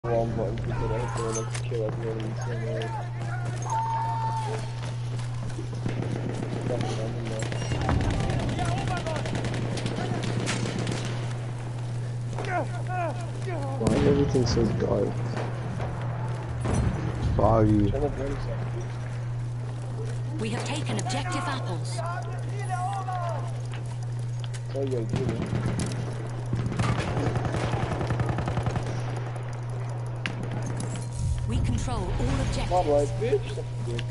wrong button because I hit the one to kill everyone in the same way. Fucking I'm in there. Why is everything so dark? Foggy. Turn the brakes on. We have taken objective apples. That's all you gotta do, man. We control all objectives. Alright, bitch. That's good.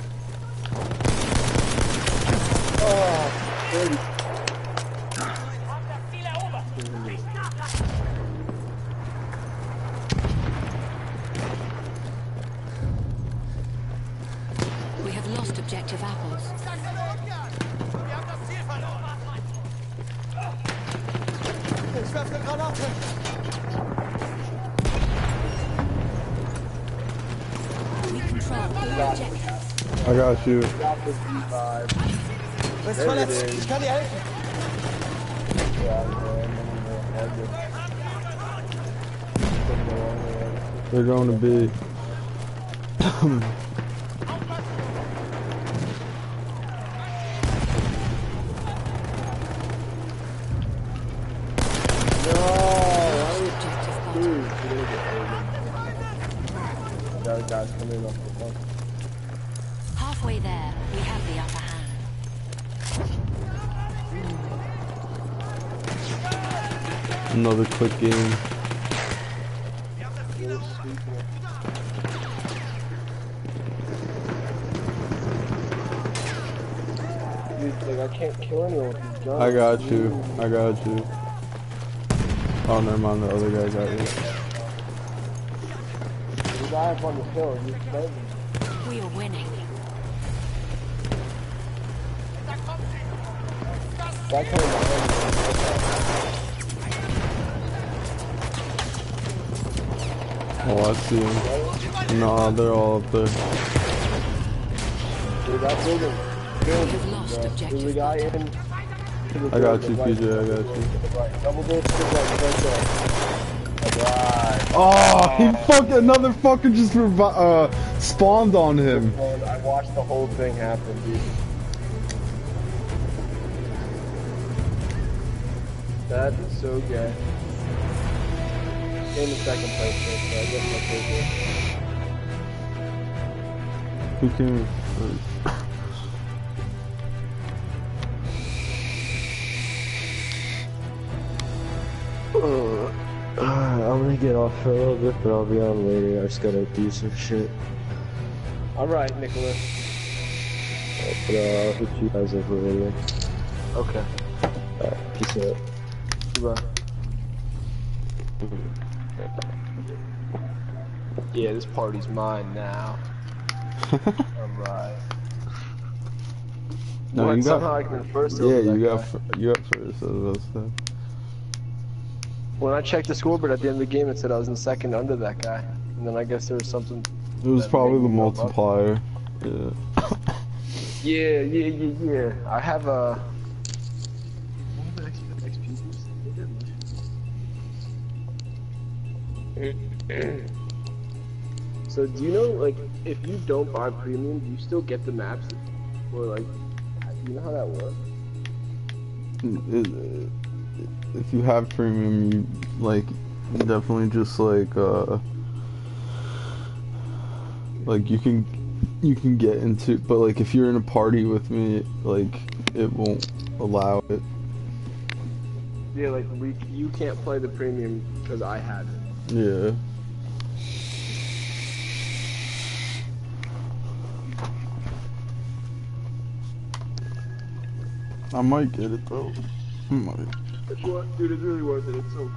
Oh, dirty. We have lost objective apples. Ich werfe eine Granate! We control all objectives. I got you. Got the V5. Du bist There it verletzt! is. Ich kann dir helfen! Yeah, man. They're going to be. Guys coming off the front. Halfway there, we have the upper hand. Another quick game. Dude, like I can't kill anyone with these guns. I got you. I got you. Oh, never mind. The other guy got you. The guy up on the hill, he's fighting. We are winning. That kind of Oh, I see him. No, they're all up there. dude, that building. We've lost There's a objective. guy in. I got you, PJ. I got you. Double dip to the right there. Right. Oh, he fucking another fucker just spawned on him. I watched the whole thing happen, dude. That is so gay. In the second place, so I guess my favorite. Who came first? I'm gonna get off for a little bit, but I'll be on later. I just gotta do some shit. Alright, Nicholas. But I'll hit you guys up later. Okay. Alright, peace out. Goodbye. Yeah, this party's mine now. Alright. No, What, you somehow I got. can first Yeah, over you that got. guy. You got first. That was stuff. When I checked the scoreboard at the end of the game, it said I was in second under that guy. And then I guess there was something. It was that probably made the me go up. multiplier. Yeah. Yeah. I have a. So do you know, like, if you don't buy premium, do you still get the maps? Or like, do you know how that works? If you have premium, you like definitely just like you can get into, but like if you're in a party with me, like it won't allow it. Yeah, like you can't play the premium because I had it. Yeah. I might get it though. I might. It's what, dude, it's really worth it. It's so.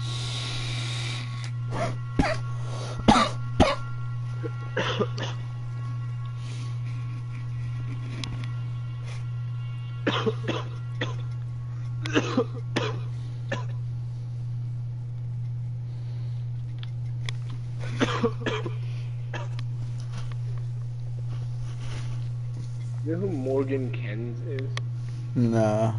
You know who Morgan Kens is? Nah.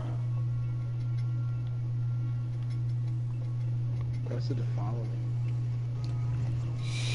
Requested to follow me.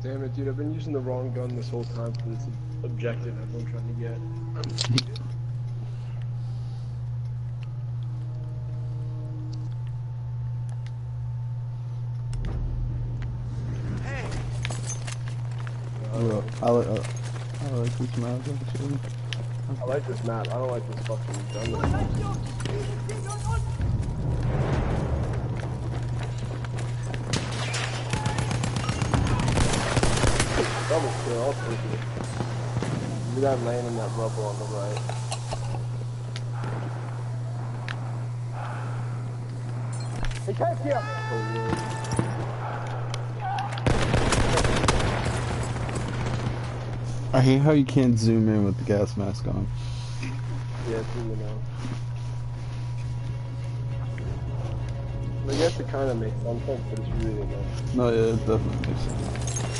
Damn it, dude, I've been using the wrong gun this whole time for this objective I'm trying to get. I like this map actually. I like this map, I don't like this fucking gun. Double kill, I'll take it. Look at that lane in that rubble on the right. He can't kill! I hate how you can't zoom in with the gas mask on. Yeah, it's really now. I guess it kind of makes some sense, but it's really not. No, yeah, it definitely makes sense.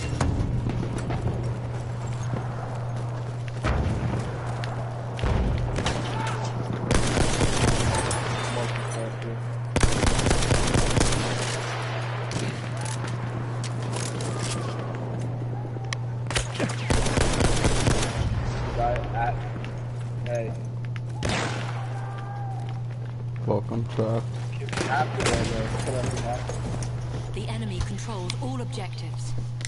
Welcome, Trap. The enemy controls all objectives.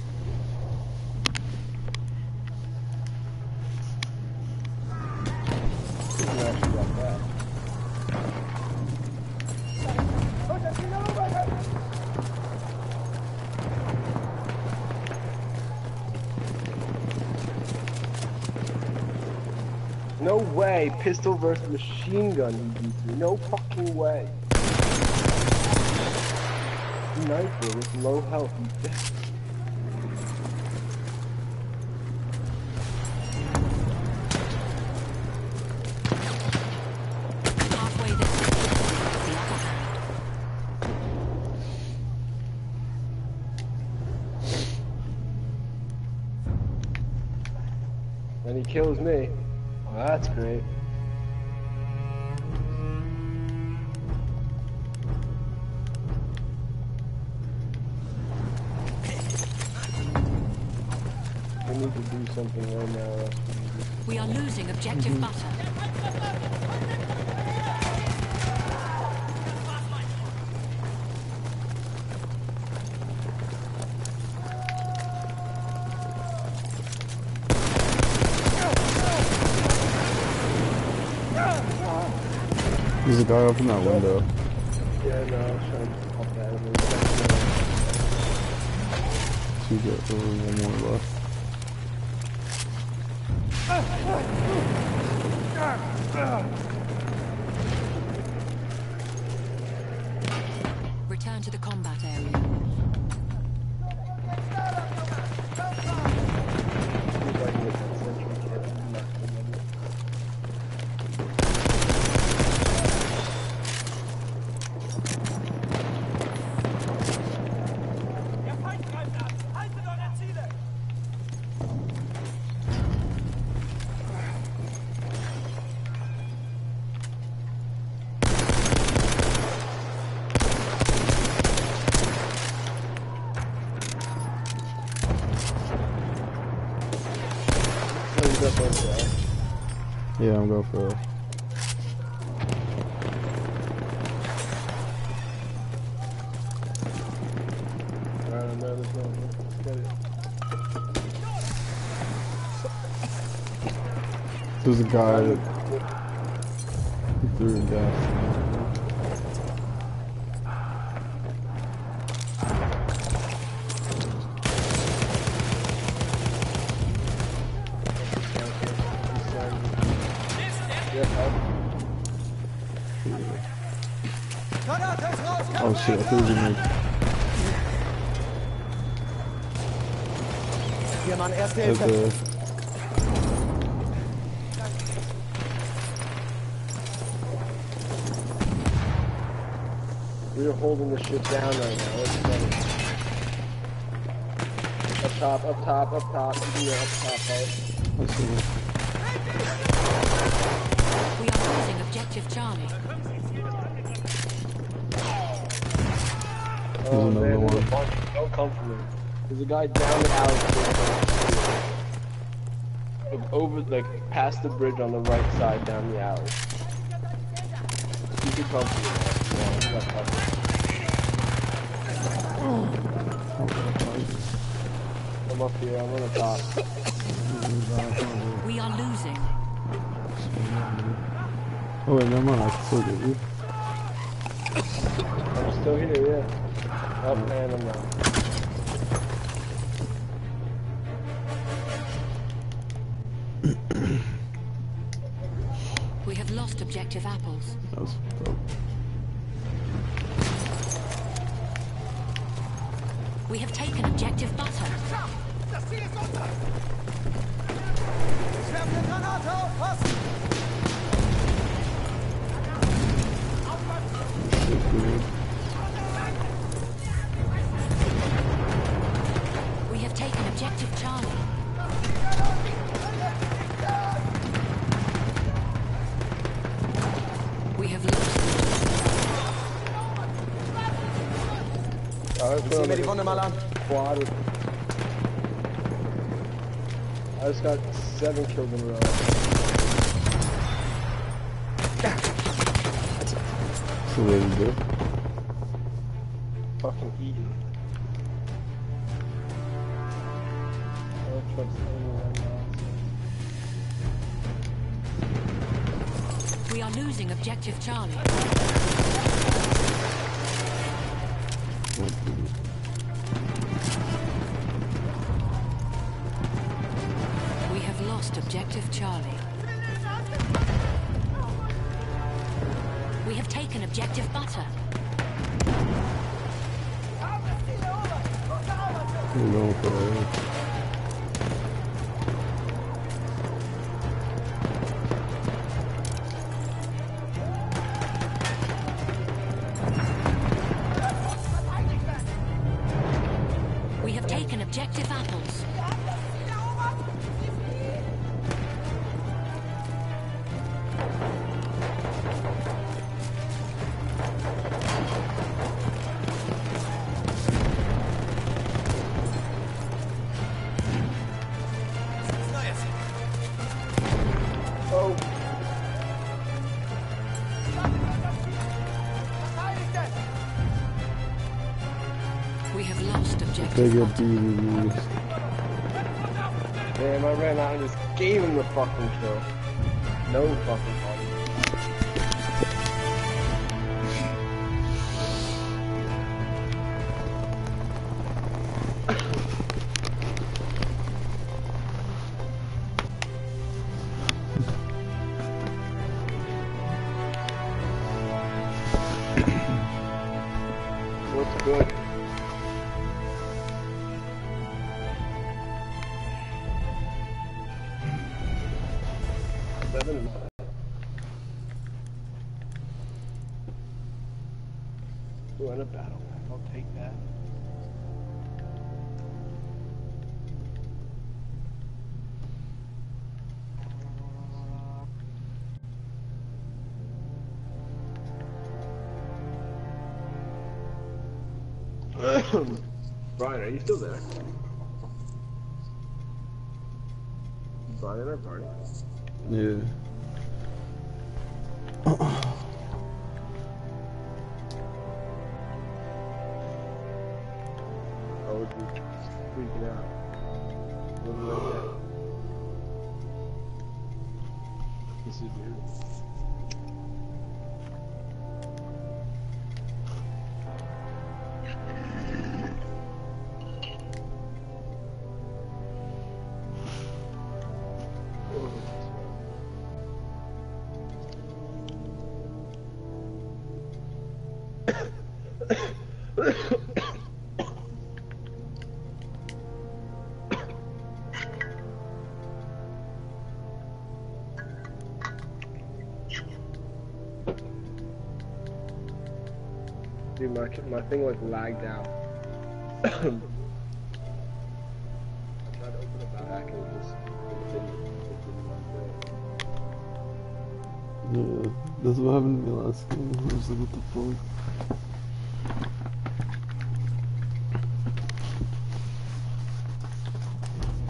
No way, pistol versus machine gun he beats me. No fucking way. Sniper with low health. Halfway there, the upper hand. And he kills me. Well, that's great. We need to do something right now. We are losing objective butter. There's a guy up in that window. Yeah, no, I was trying to pop out of him. Two get only one more left. Return to the combat area. See if I can get that sentry kit. I'm not gonna get it. Der Feind greift an! Haltet eure Ziele! Oh, he's up over there. Yeah, I'm going for it. I don't know, there's no one. Let's get it. There's a guy that threw a gas. Granate ist raus! Oh shit, I threw a grenade. Hier, Mann, erste Right Hilfe! there. We're holding the shit down right now. Let's get it. Up top, up top, up top. You can go up top, right? Let's see. We are losing objective Charlie. Oh another man, there's one. a bunch. Don't come for me. There's a guy down the alley. Like, over, like, past the bridge on the right side down the alley. You could come to me. Yeah, he's got cover. I'm up here, I'm on the top. We are losing. Oh wait, never mind, I can still get you. I'm still here, yeah. Up and I'm down. We have lost objective apples. That was dope. We have taken objective butter. Das Ziel ist unter! Ich werfe eine Granate auf! Passen! We have taken objective Charlie. We have lost. Zieh mir die Wunde mal an! Quad with... I just got 7 kills in a row. That's the way to do it. Fucking eating. I don't trust anyone now. We are losing objective Charlie. We have lost objective Charlie. We have taken objective butter. No, but We have taken objective apples. Oh! We have lost they objective get butter. BBBs. Damn, I ran out and just gave him the fucking kill. No fucking problem. What's good? Seven. We're in a battle. I'll take that. Brian, are you still there? Brian in our party? Yeah. I was just freaking out. What did I get? This is weird. Dude, my thing like lagged out. I tried to open it back and it didn't Yeah. That's what happened to me last game. I was like, what the fuck?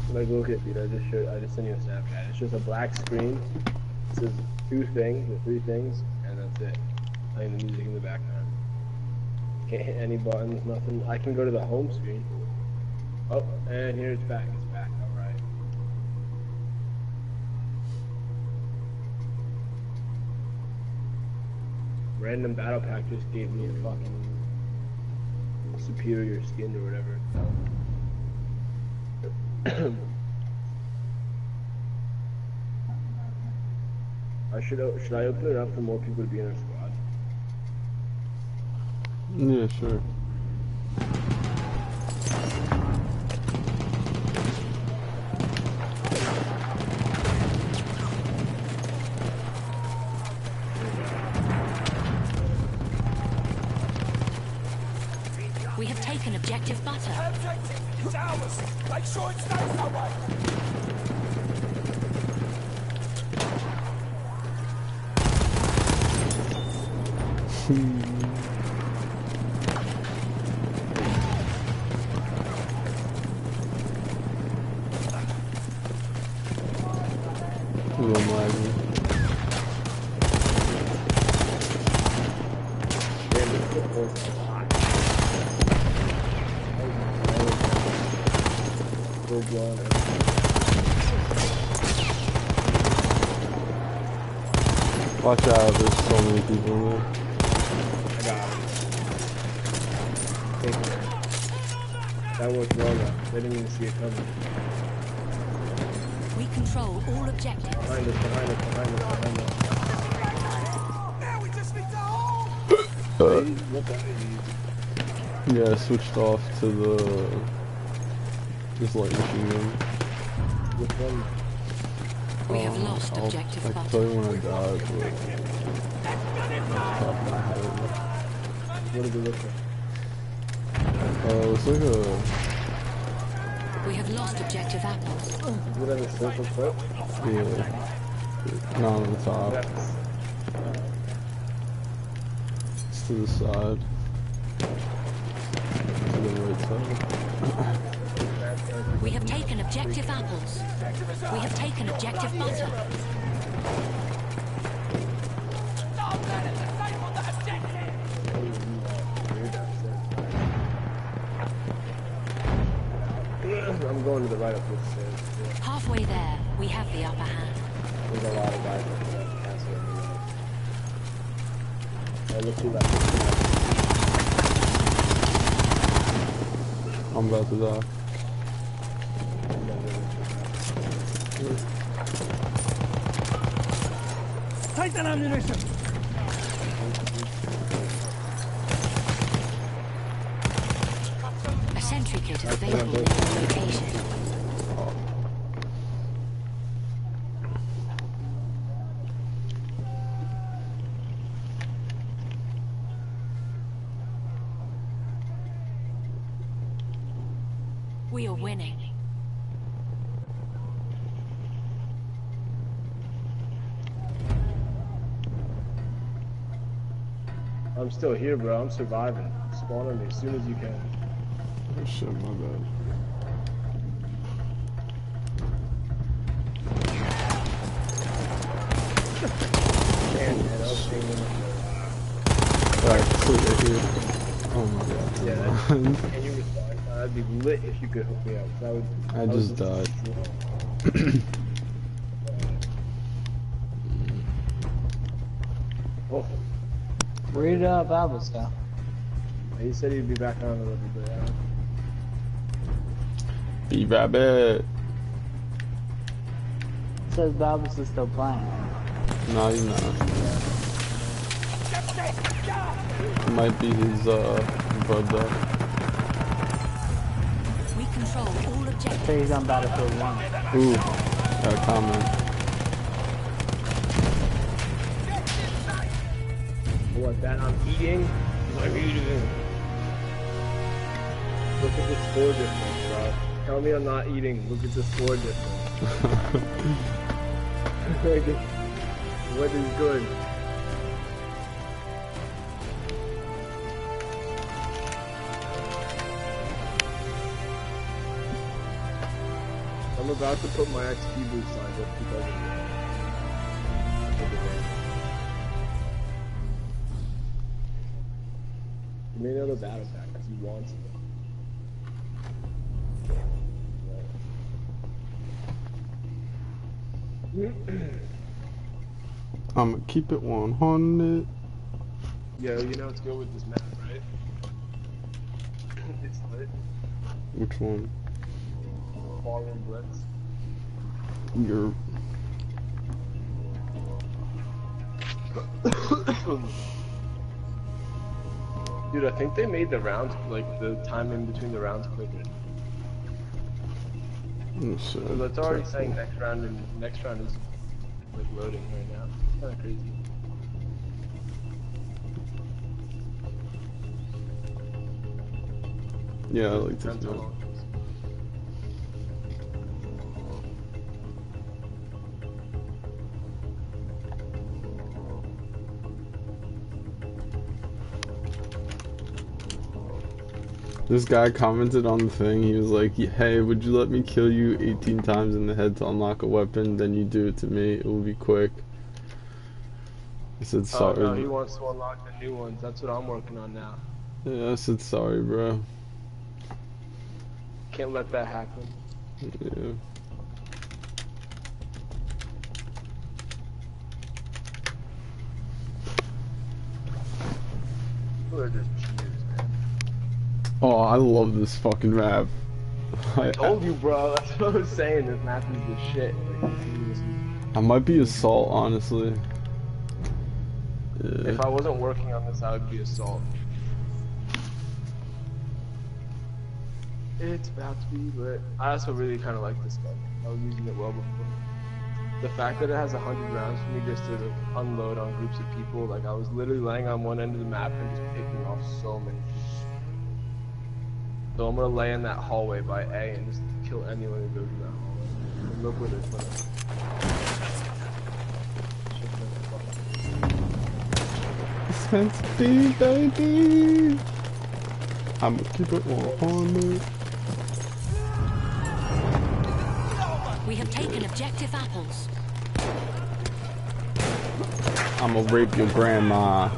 Like, look at, dude, I just sent you a Snapchat. It's just a black screen. It says 2 things or 3 things, and that's it. Playing the music in the background. Can't hit any buttons, nothing. I can go to the home screen. Oh, and here it's back. It's back. All right. Random battle pack just gave me a fucking superior skin or whatever. Should I open it up for more people to be in our squad? Yeah, sure. We have taken objective butter. Objective is ours. Make sure it stays that way. Ooh, I'm lagging. Damn, this football's a lot. Full blown. Watch out, there's so many people in there. I got it. Take it. That worked well though. They didn't even see it coming. We control all objectives. Behind us, behind us, behind us, behind us. Now we just need to hold. What the Yeah, I switched off to the this light machine gun. Which one? We have lost I objective can butter. tell you when I died, but I have it. What does it look like? It's like a We have lost objective apples. Is it on the circle foot? yeah, not on the top. That's It's to the side, to the right side. We have taken objective apples. We have taken objective butter. I'm going to the right up this stairs. Halfway there, we have the upper hand. There's a lot of guys up in that castle. Oh, look who left. I'm about to die. Take that ammunition. A sentry kit is available in your location. We are winning. I'm still here, bro. I'm surviving. Spawn on me as soon as you can. Oh shit, my bad. Man, man, I was thinking, Alright, click right here. Oh my god. yeah, that, can you respond? I'd be lit if you could hook me up. That would. I just died. Oh, Where did Babbles go? he said he'd be back on a little bit. B-Rabbit! It says Babbles is still playing. No, he's not. It might be his, brother. We control all objectives. Say he's on Battlefield 1. Ooh, got a comment. What, that I'm eating? I'm eating. Look at the score difference, bro. Tell me I'm not eating. Look at the score difference. What is good? I'm about to put my XP boost on just because of it. Give me another battle pack because he wants it. I'ma keep it 100. Yo, you know what's good with this map, right? It's lit. Which one? Ballroom Blitz. Your. Dude, I think they made the rounds, like the time in between the rounds quicker. So that's already saying next round is like loading right now. It's kind of crazy. Yeah, I like this Depends how map. long it is. This guy commented on the thing. He was like, "Hey, would you let me kill you 18 times in the head to unlock a weapon? Then you do it to me. It will be quick." I said, Oh "Sorry." no, he wants to unlock the new ones. That's what I'm working on now. Yeah, I said, "Sorry, bro." Can't let that happen. Yeah. People are just cheaters, man. Oh, I love this fucking map. I told you, bro. That's what I was saying. This map is the shit. Like, seriously. I might be Assault, honestly. Yeah. If I wasn't working on this, I would be Assault. It's about to be lit. I also really kind of like this gun. I was using it well before. The fact that it has 100 rounds for me just to like, unload on groups of people, like I was literally laying on one end of the map and just picking off so many people. So I'm gonna lay in that hallway by A and just kill anyone who goes in that hallway. And look where they're putting. Sense B, baby. I'ma keep it 100. We have taken objective apples. I'ma rape your grandma.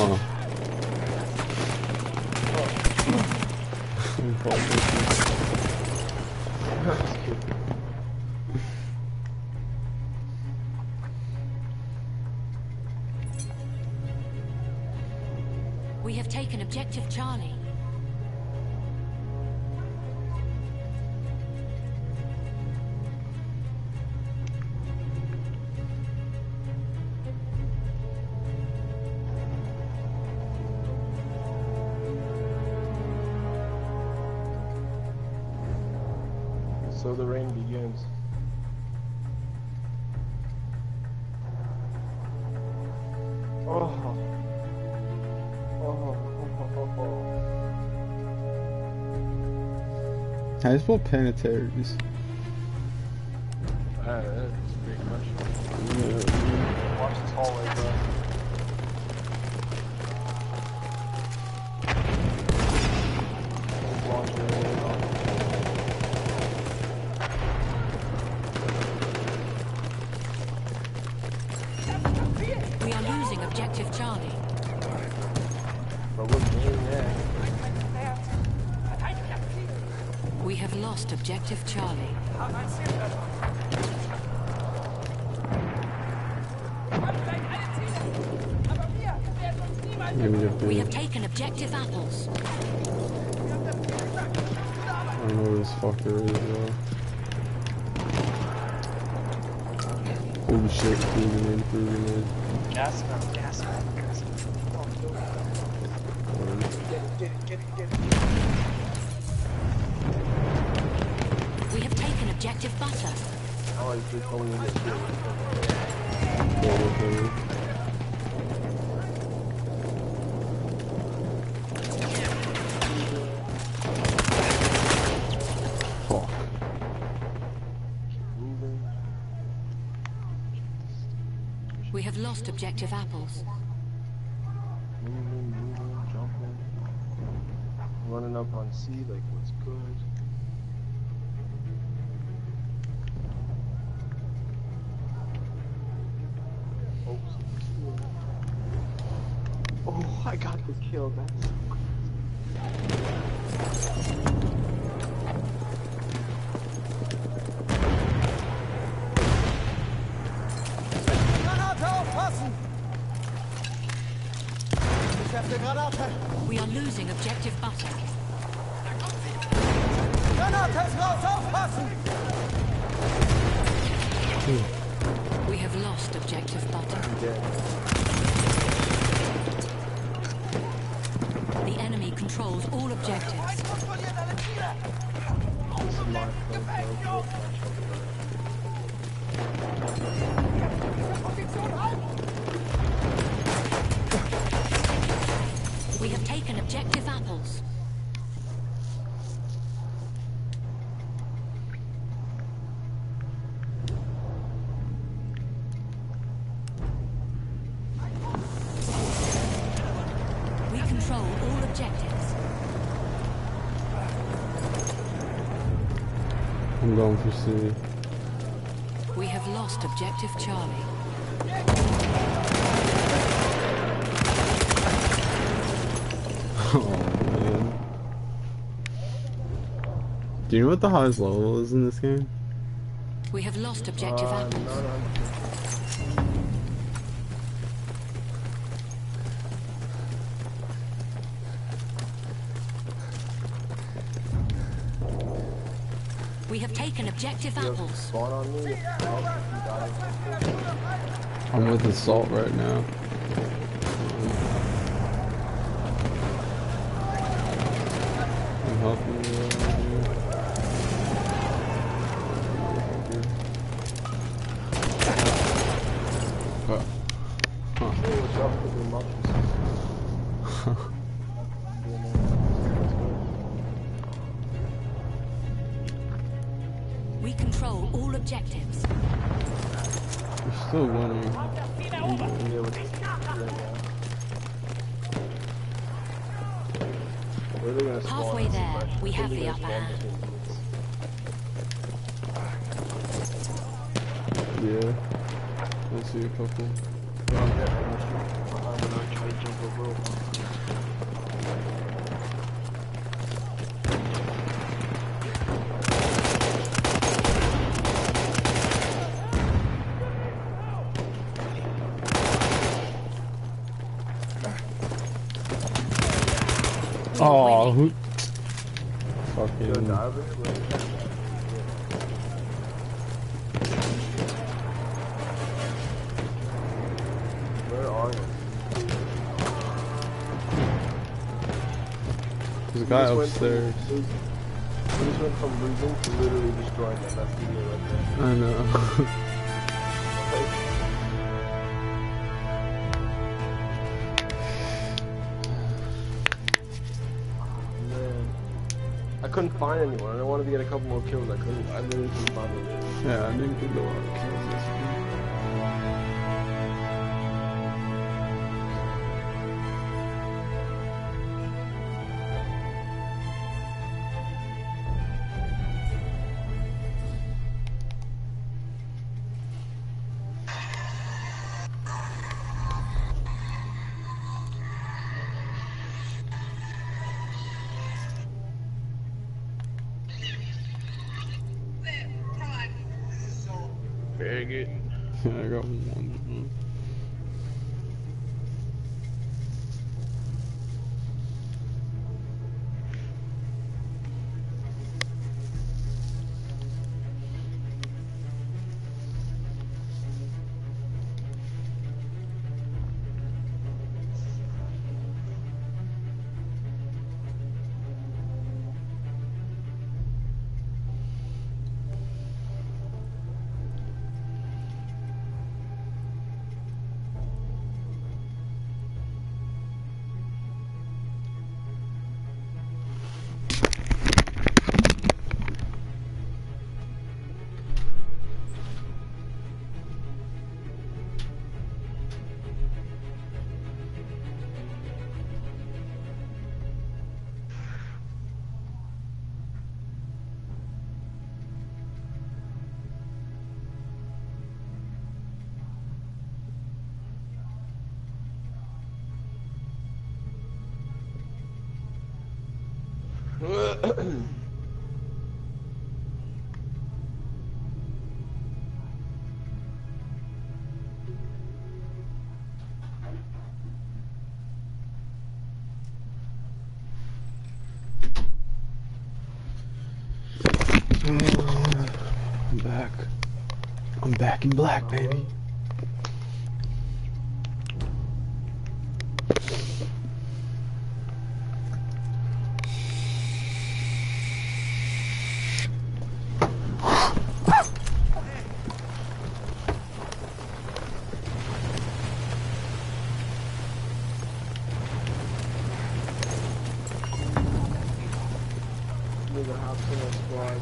We have taken objective Charlie. So the rain begins. Oh. How do you spell planetaries? That's a great question. Watch this hallway, bro. Launch it. We are losing objective Charlie. But we're getting there. We have lost objective Charlie. We have taken objective apples. I don't know where this fucker is, bro. Holy shit, Frugan. Gas man. Get it. We have taken objective butter. I like this only get Fuck. We have lost objective apples. Moving, jumping. Running up on C like what's good. the kill, that's Granate aufpassen! Ich hab die Granate! We are losing objective butter. Granate ist raus, aufpassen! We have lost objective butter. The enemy controls all objectives. Kontrolliert alle Ziele! Position halten! We have taken objective apples. We control all objectives. I'm going for C. We have lost objective Charlie. Oh man. Do you know what the highest level is in this game? We have lost objective apples. We have taken objective apples. Spawn on me. I'm with assault right now. I'm helping you out here. Huh. We control all objectives. We're still winning. Where are they gonna spawn? Halfway there, we have the upper hand. Yeah. I see a couple. Oh, who? Fucking. Where are you? There's a guy upstairs. We just went from losing to literally destroying them. That's video right there. I know. Man. I couldn't find anyone. I wanted to get a couple more kills. I literally couldn't find anyone. Yeah, I didn't get a lot of kills this game. Very good. Yeah, I got one. I'm back. I'm back in black, baby. Nigga hops in a squad.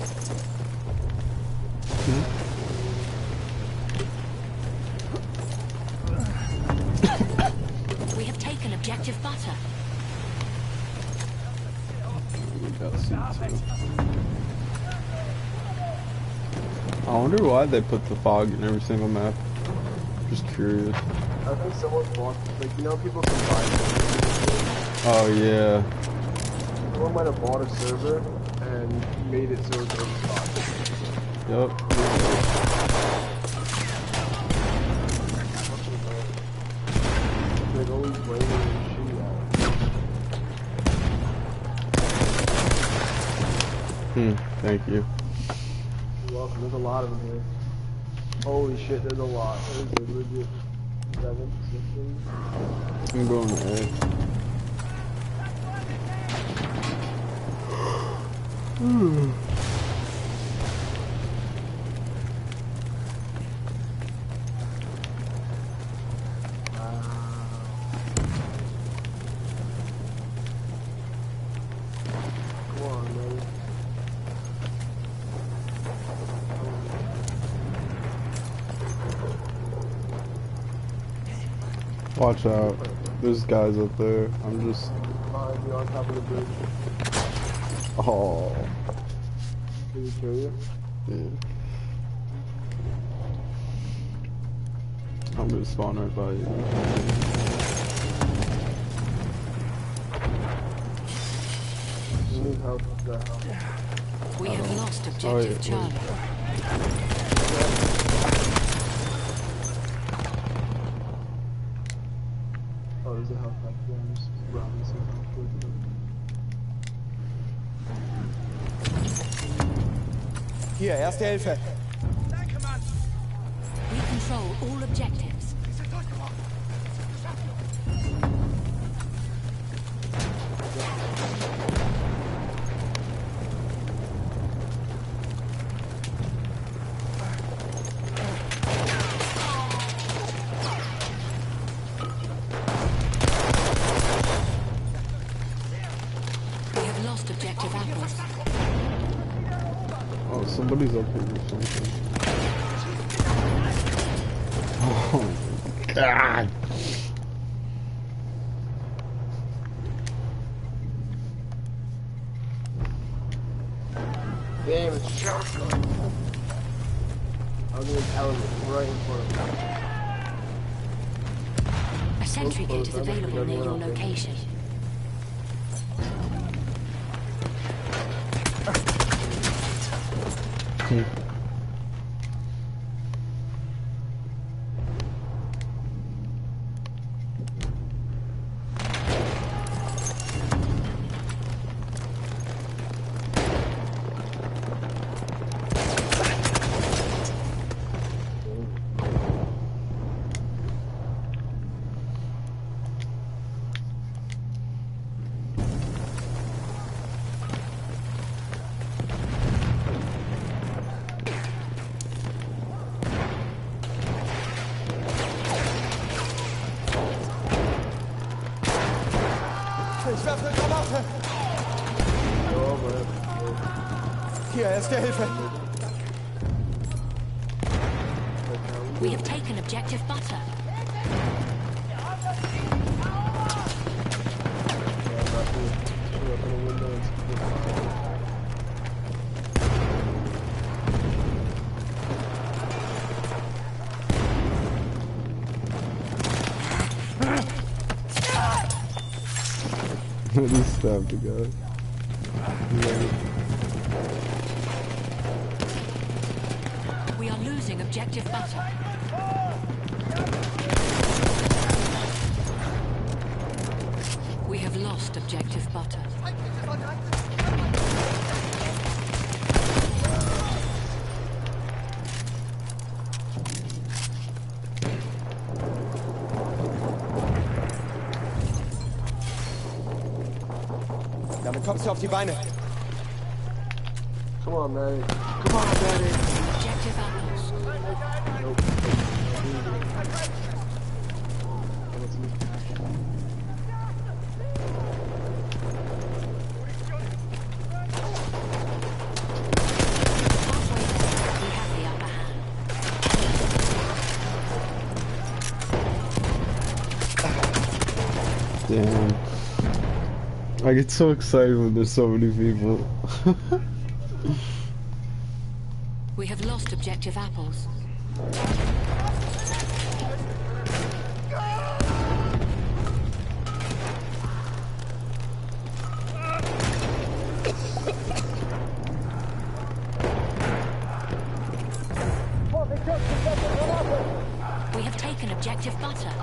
We have taken objective butter. We got C2. I wonder why they put the fog in every single map. Just curious. I think someone bought, like, you know, people can buy it. Oh yeah. Someone might have bought a server and made it so it's own spot. Yep. Like, always raining and shitty out. Thank you. You're welcome. There's a lot of them here. Holy shit, there's a lot. There's a legit 7, 6. I'm going A. Come on, man. Watch out. There's guys up there. I'm just. Behind you on top of the bridge. Oh. Did he kill you? Yeah. I'm gonna spawn right by you. You need help with that. We have lost Oh, objective yeah, Charlie. Oh, there's a health pack there. I'm just robbing some health with them. Hier, erste Hilfe. We control all objectives. We have lost objective apples. Oh, somebody's up here or something. Oh my god. Damn, it's shotgun. I was in this element right in front of me. A sentry gate is available near your location. Ich werfe eine Granate. Hier, erste Hilfe. We have taken objective butter. I just stabbed the guy. We are losing objective butter. We have lost objective butter. Damit kommst du auf die Beine. Come on, man. Come on, man. Objective apples. We have the upper hand. Damn. I get so excited when there's so many people. We have lost objective apples. We have taken objective butter.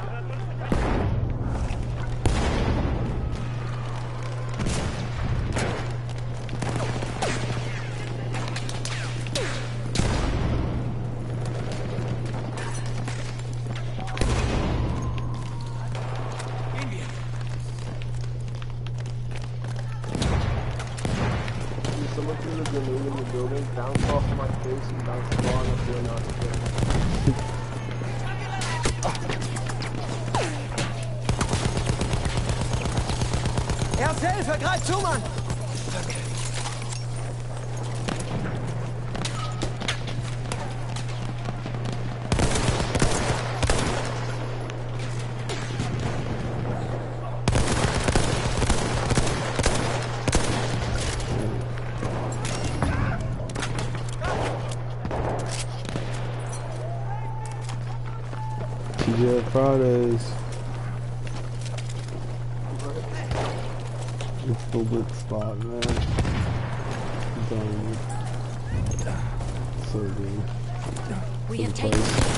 Someone threw a grenade in the building, bounced off of my face, and bounced far enough to not hit. Erste Hilfe, greif zu, Mann! TJ Fridays. It's the lit spot, man. I'm telling you. So good. We So have the taken. place.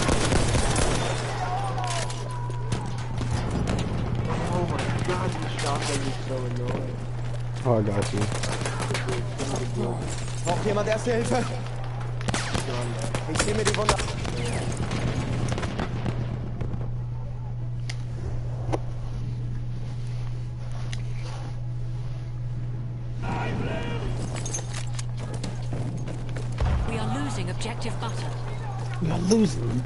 Oh my god, this shotgun is so annoying. Oh, I got you. Braucht jemand Erste Hilfe? Ich sehe mir die Wunde. We are losing objective butter. We are losing.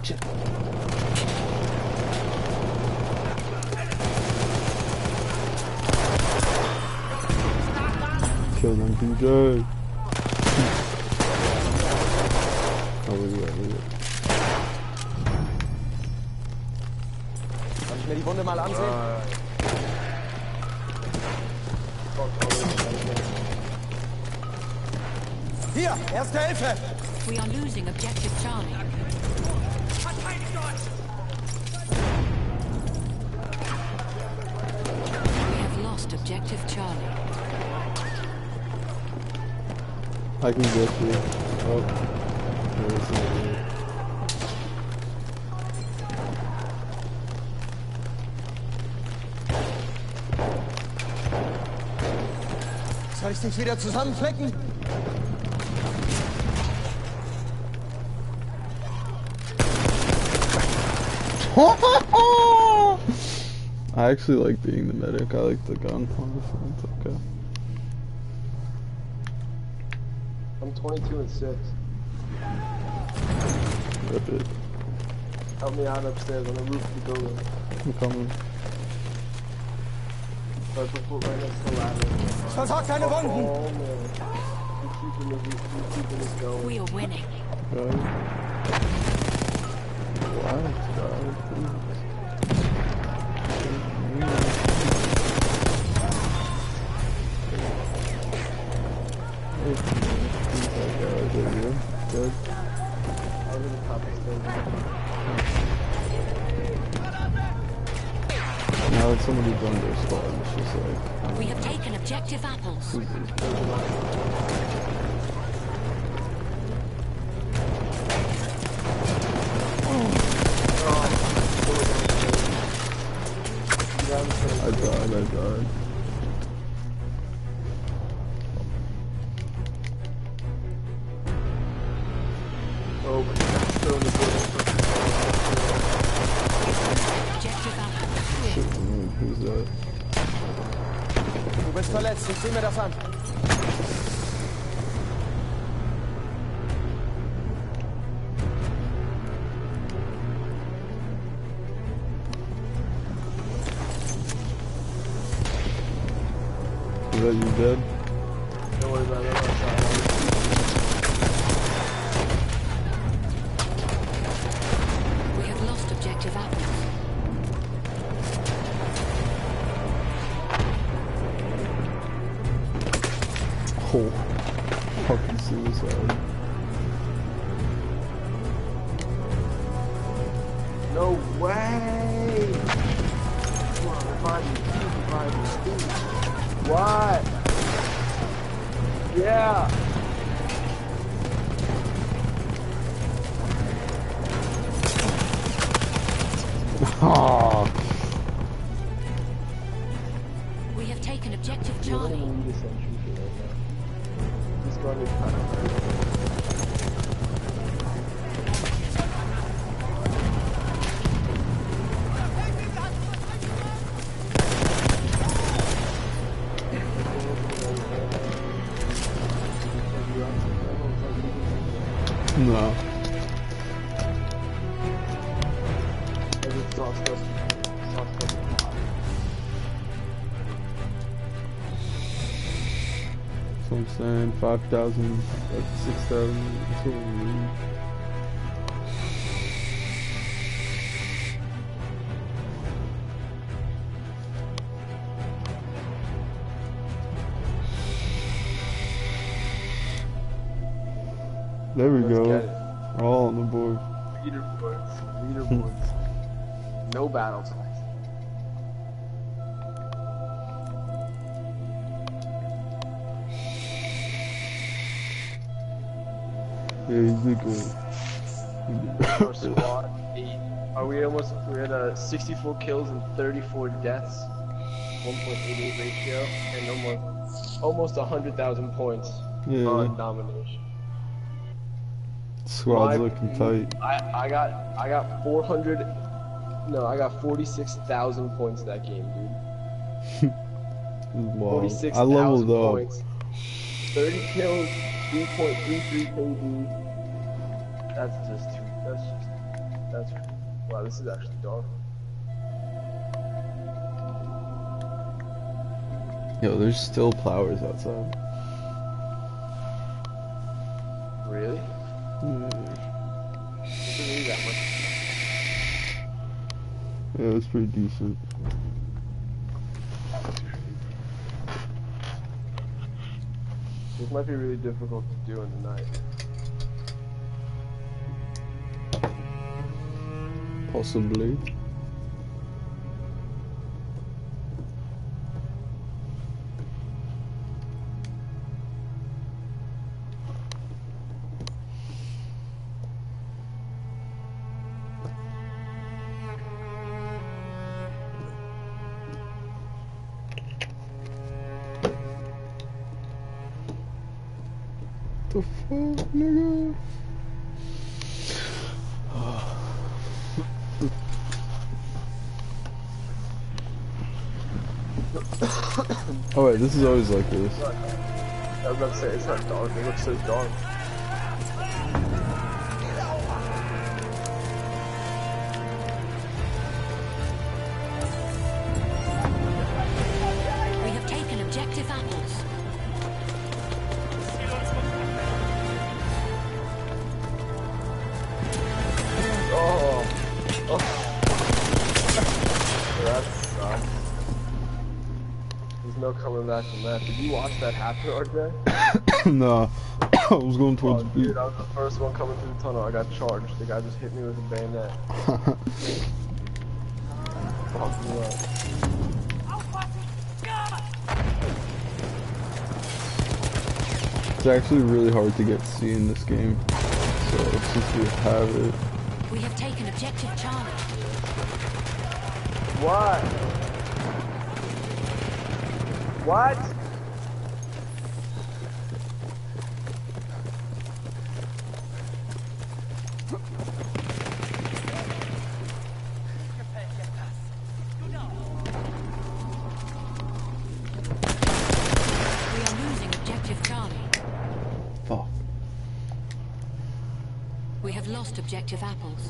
Kill them, PJ. Oh, where you at? Where you at? Kann ich mir die Wunde mal ansehen? Hier, Erste Hilfe! We are losing objective Charlie. We have lost objective Charlie. I can get you. Oh. There's something. Soll ich dich wieder zusammenflecken? I actually like being the medic. I like the gun. Honestly, it's okay. I'm 22 and 6. Rip it. Help me out upstairs on the roof of the building. I'm coming. Right next to the ladder. Ich versorge deine Wunden! Oh man. Keep keeping this going. We are winning. Guys. Relax, guys. Please. Good. I'll be the top of the Now let's somebody joined their squad. It's just like, We have taken objective apples. who is I died. Oh, but that's still in the Objective apples. Shit, man, who's that? Du bist verletzt, ich zieh mir das an. Is that you dead? Don't worry about it. We have lost objective apples. Oh, fucking suicide. No way! Come on, revive me. What? Yeah! Oh, We have taken objective You're Charlie. gonna need a sentry for right now. This gun is kind of no. So I'm saying 5,000, like 6,000, that's what we need. There we Let's go. get it. All on the board. Leaderboards. No battle tonight. Yeah, he's did good. Our squad, 8. Are we almost? We're at 64 kills and 34 deaths, 1.88 ratio, and almost 100,000 points Yeah, on domination. squad's My- looking tight. I got 400. No, I got 46,000 points that game, dude. Wow. 46,000 I leveled up. points. 30 kills, 3.33 KD. That's just too. That's. Wow, this is actually dark. Yo, there's still plowers outside. Really? Yeah, Didn't need that much. yeah, it's pretty decent. This might be really difficult to do in the night. Possibly. The fuck, nigga? Oh wait, this is always like this. I was about to say, it's not dark, it looks so dark. We have taken objective apples. Oh! That sucks. There's no coming back from that. Did you watch that happen, RJ? Nah, I was going Oh, towards B. dude, I was the first one coming through the tunnel. I got charged. The guy just hit me with a bayonet. Fucked me up. It's actually really hard to get C in this game. So since we have it. We have taken objective Charlie. What? What? We are losing objective Charlie. Fuck. We have lost objective apples.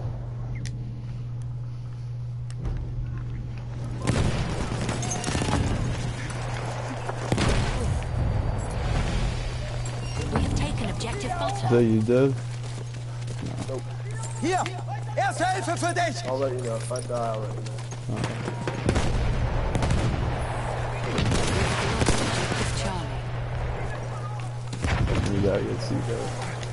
We have taken objective Is butter. that you dead? Hier! Erste Hilfe für dich! I'll let you know. If I die, I'll let you know. Objective Charlie. We gotta get C though.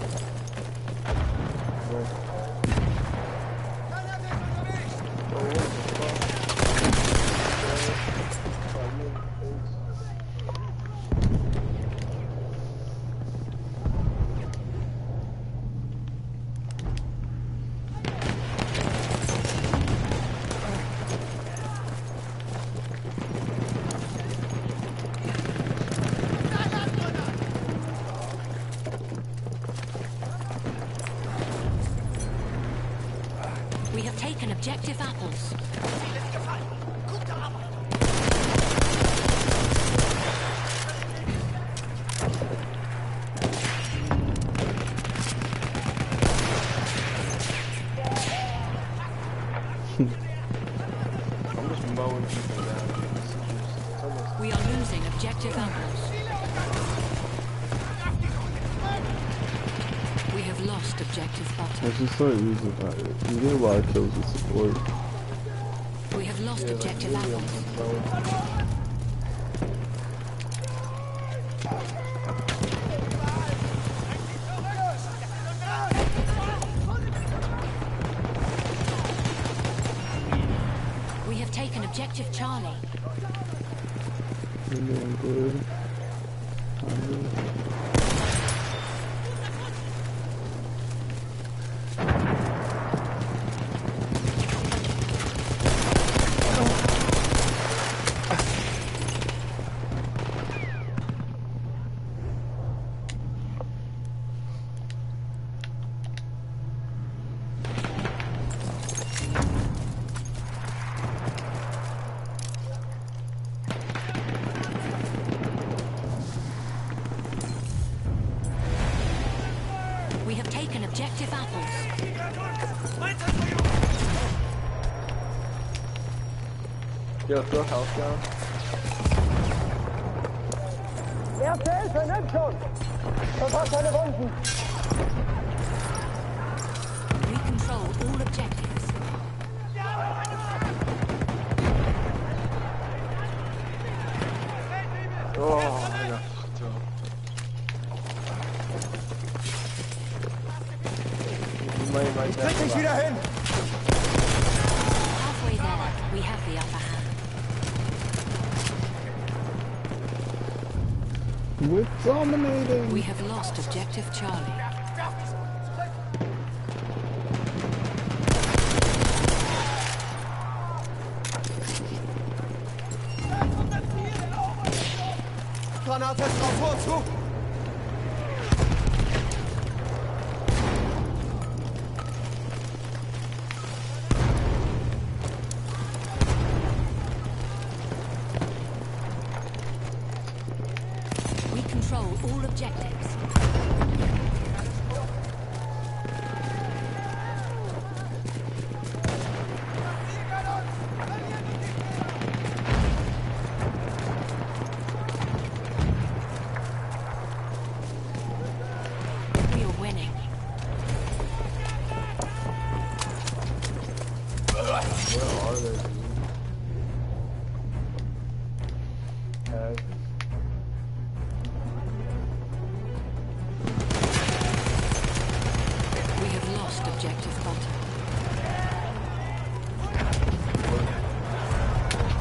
We have taken objective apples. I'm just mowing people down. It's almost We are losing objective apples. We have lost objective butter. Let's just start using that. You get a lot of kills with support. We have lost objective apples. mowing. We have taken objective Charlie. We're doing good. We have taken objective apples. Yo, throw health down. Erste Hilfe, nimm schon! Verpasst deine Wunden! We control all objectives. Oh, I got fucked up. You might Krieg dich wieder hin! Halfway there, we have the upper hand. We're dominating! We have lost objective Charlie. Granate drauf, vorzu! We control all objectives. We are winning. Where are they? We have lost objective butter.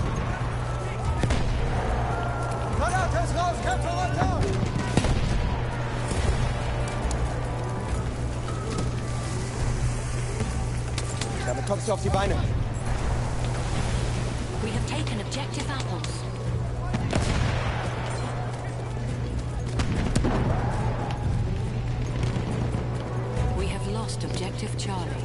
Granate ist raus, Kämpfe runter! kommst du auf die Beine. We have taken objective apples. We have lost objective Charlie.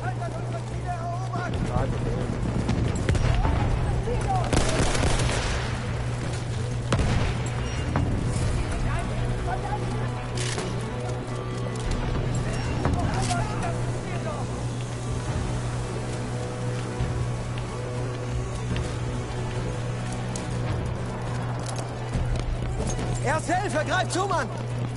Erste Hilfe, greif zu, Mann!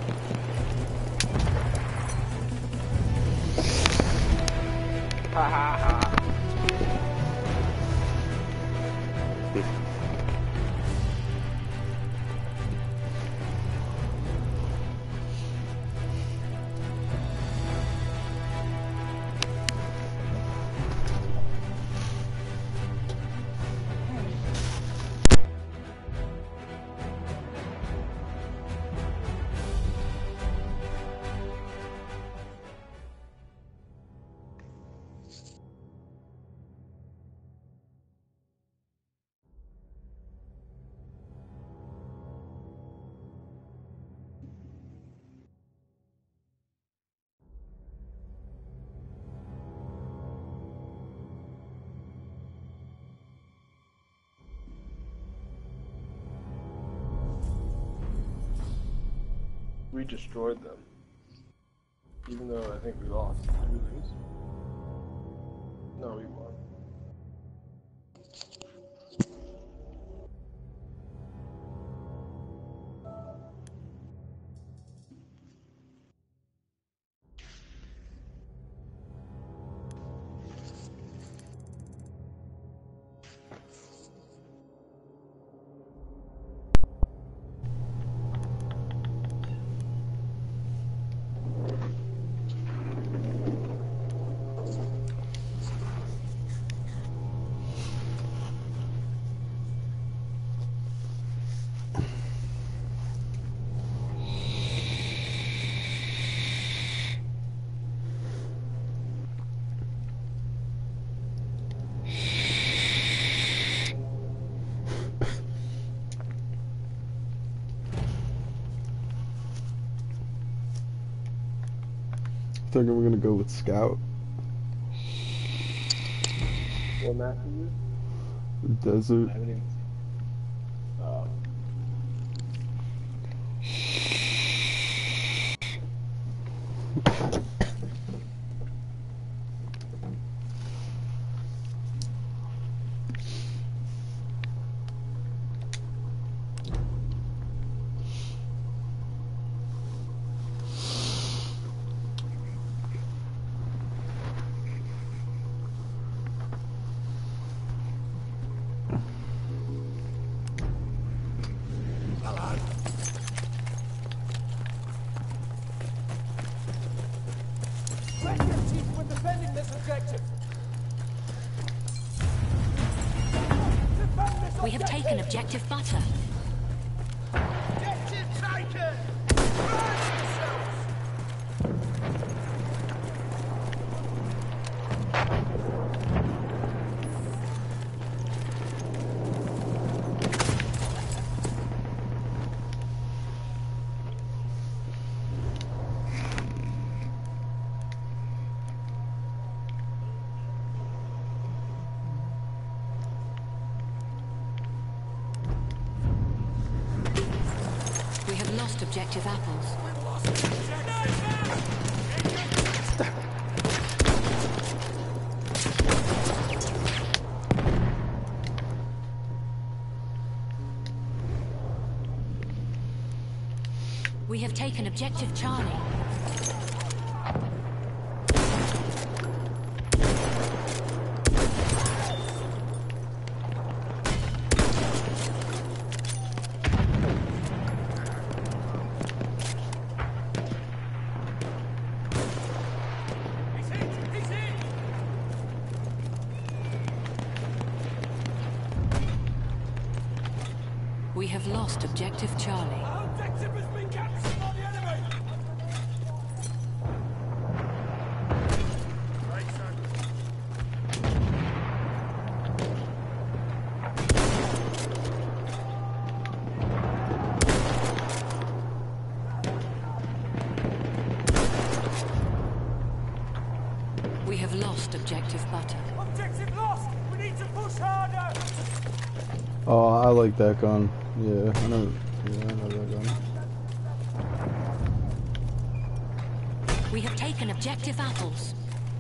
We destroyed them. Even though I think we lost. Did we lose? No, we won. I think I'm gonna go with Scout. What map is it? Desert. I haven't even seen. We're defending this objective. We have taken objective butter. Objective taken! Rise yourselves! We have lost objective apples. We have taken objective Charlie. We have lost objective Charlie. Our objective has been captured by the enemy! Right, sir. objective butter. Objective lost! We need to push harder! Oh, I like that gun. Yeah, I know. Yeah, I know that gun. We have taken objective apples.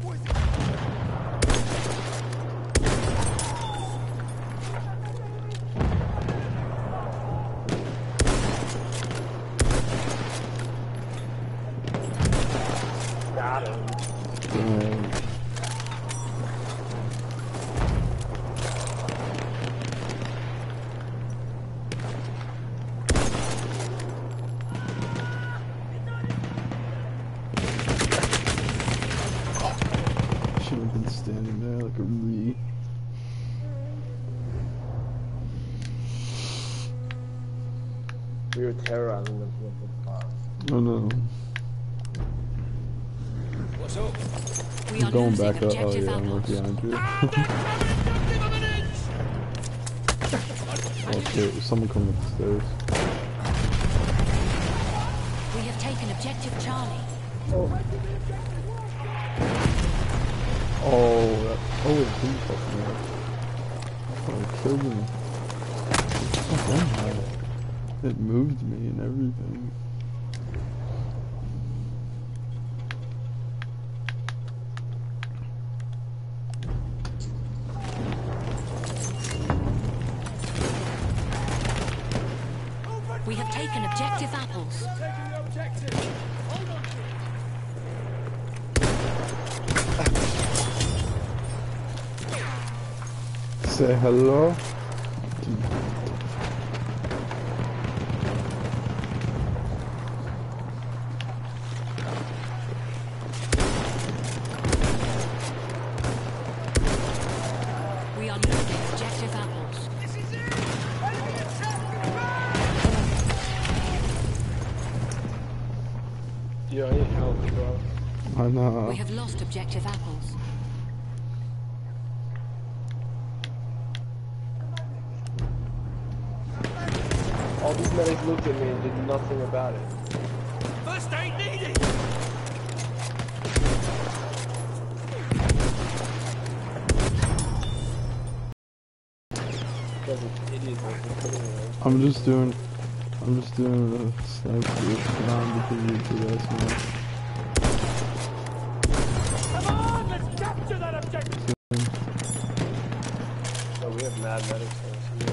Got him. Should have been standing there like a re. We were terrorizing them from the top. Oh no. We I'm are going losing back up. Oh objective yeah, I'm right apples. behind you. Oh shit, there's someone coming up the stairs. We have taken objective Charlie. Oh, that, oh, it did fuck me up. Oh, it killed me. Oh, it moved me and everything. We have taken objective apples. Taking the objective! Hold on to it! Say hello. We are losing objective apples. You know, I need help, bro. I know. We have lost objective apples. All these medics looked at me and did nothing about it. First aid needed! Because it's idiots like they're putting it in. I'm just doing a sniper round because you two guys know. Come on! Let's capture that objective! Oh, we have mad medics on us.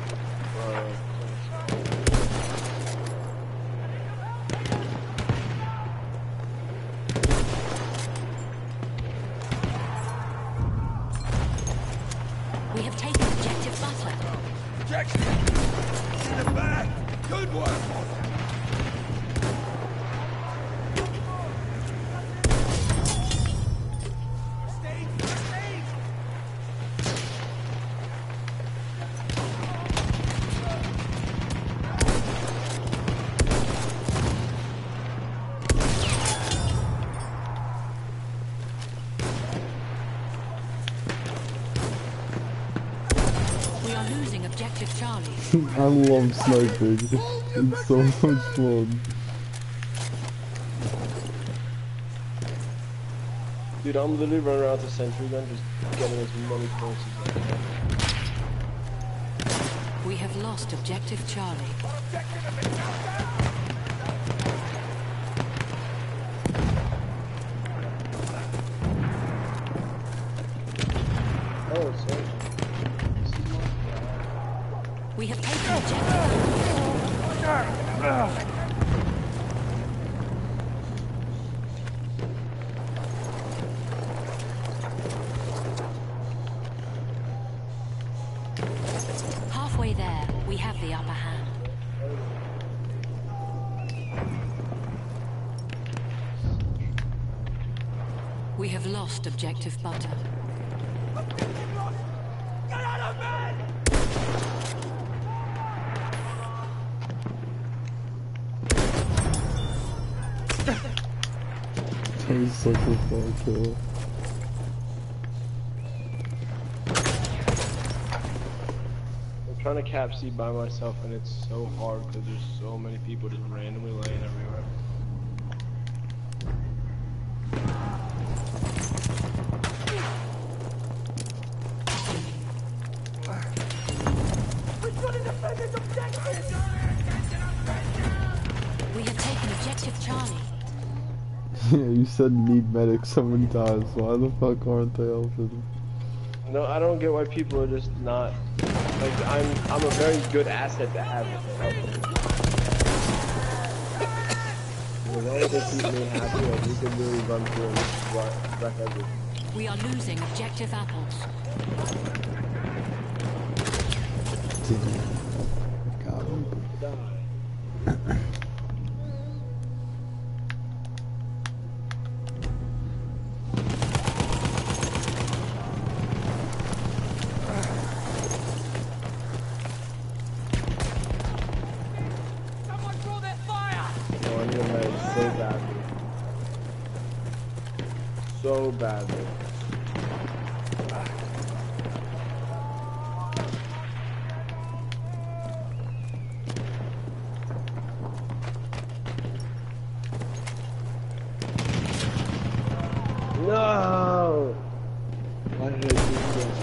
We have taken objective butter. Objection! In the back! Good work! We are losing objective Charlie. I love sniping. It's so much fun. Dude, I'm literally running around with a sentry gun just getting as many points as I can. We have lost objective Charlie. Oh, it's so... We have taken objective. Halfway there, we have the upper hand. We have lost objective butter. Get out of bed! That was such a fun kill. I'm trying to cap C by myself and it's so hard because there's so many people just randomly laying everywhere. Charlie. Yeah, you said need medics so many times. Why the fuck aren't they helping? No, I don't get why people are just not. Like, I'm a very good asset to have if they help me. As long as they keep me happy, like, we can really run through and wreck everything. We are losing objective apples. Got him. Oh, I need a med so badly. So badly. No! Why did I do this?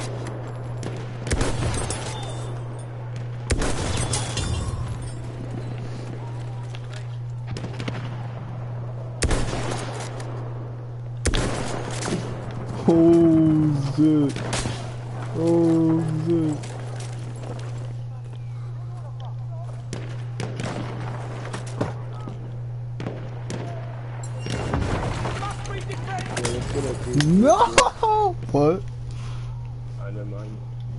Oh shit. Oh shit. No! What? I never mind.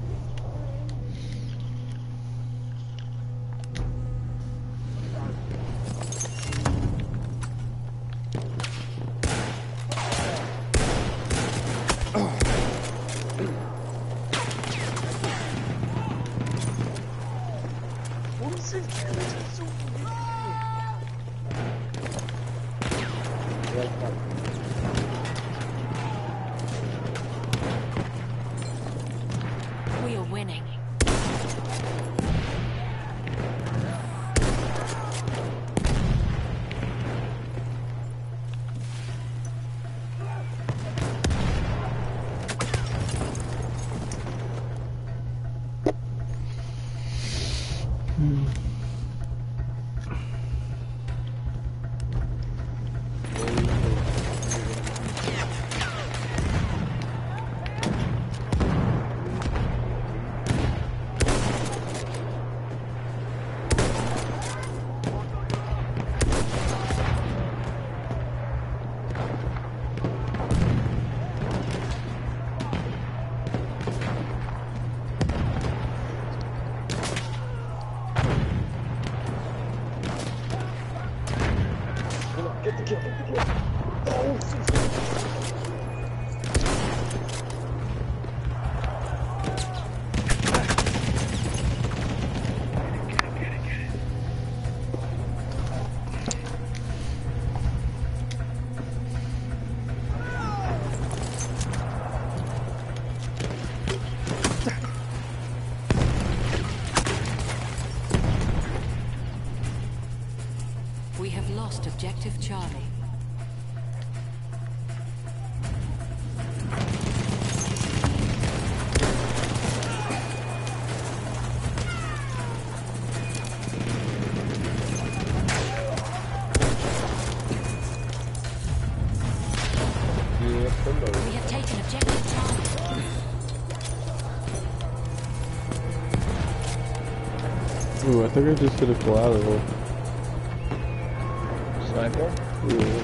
We are winning. Get the kill, get the kill. Oh, We have lost objective Charlie. We have taken objective Charlie. Ooh, I think I just hit a collateral. sniper? Yeah.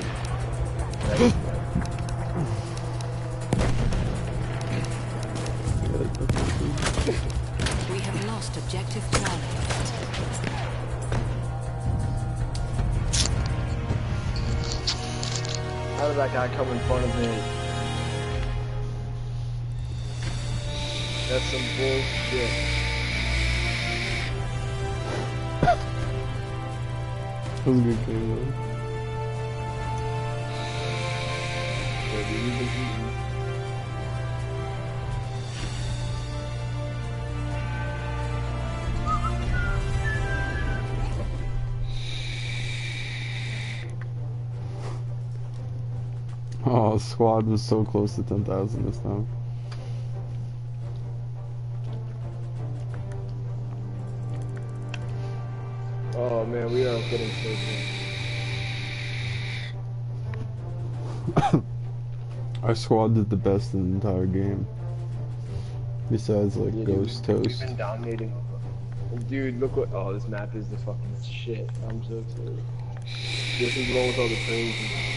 We have lost objective Charlie. How did that guy come in front of me? That's some bullshit. That was a good game though. Yeah, dude, we've been eating. Oh, squad was so close to 10,000 this time. Oh man, we are getting so close. Our squad did the best in the entire game. Besides, like, Yeah, Ghost We've Toast. been dominating. Dude, look what. Oh, this map is the fucking shit. I'm so excited. This is the one with all the trains.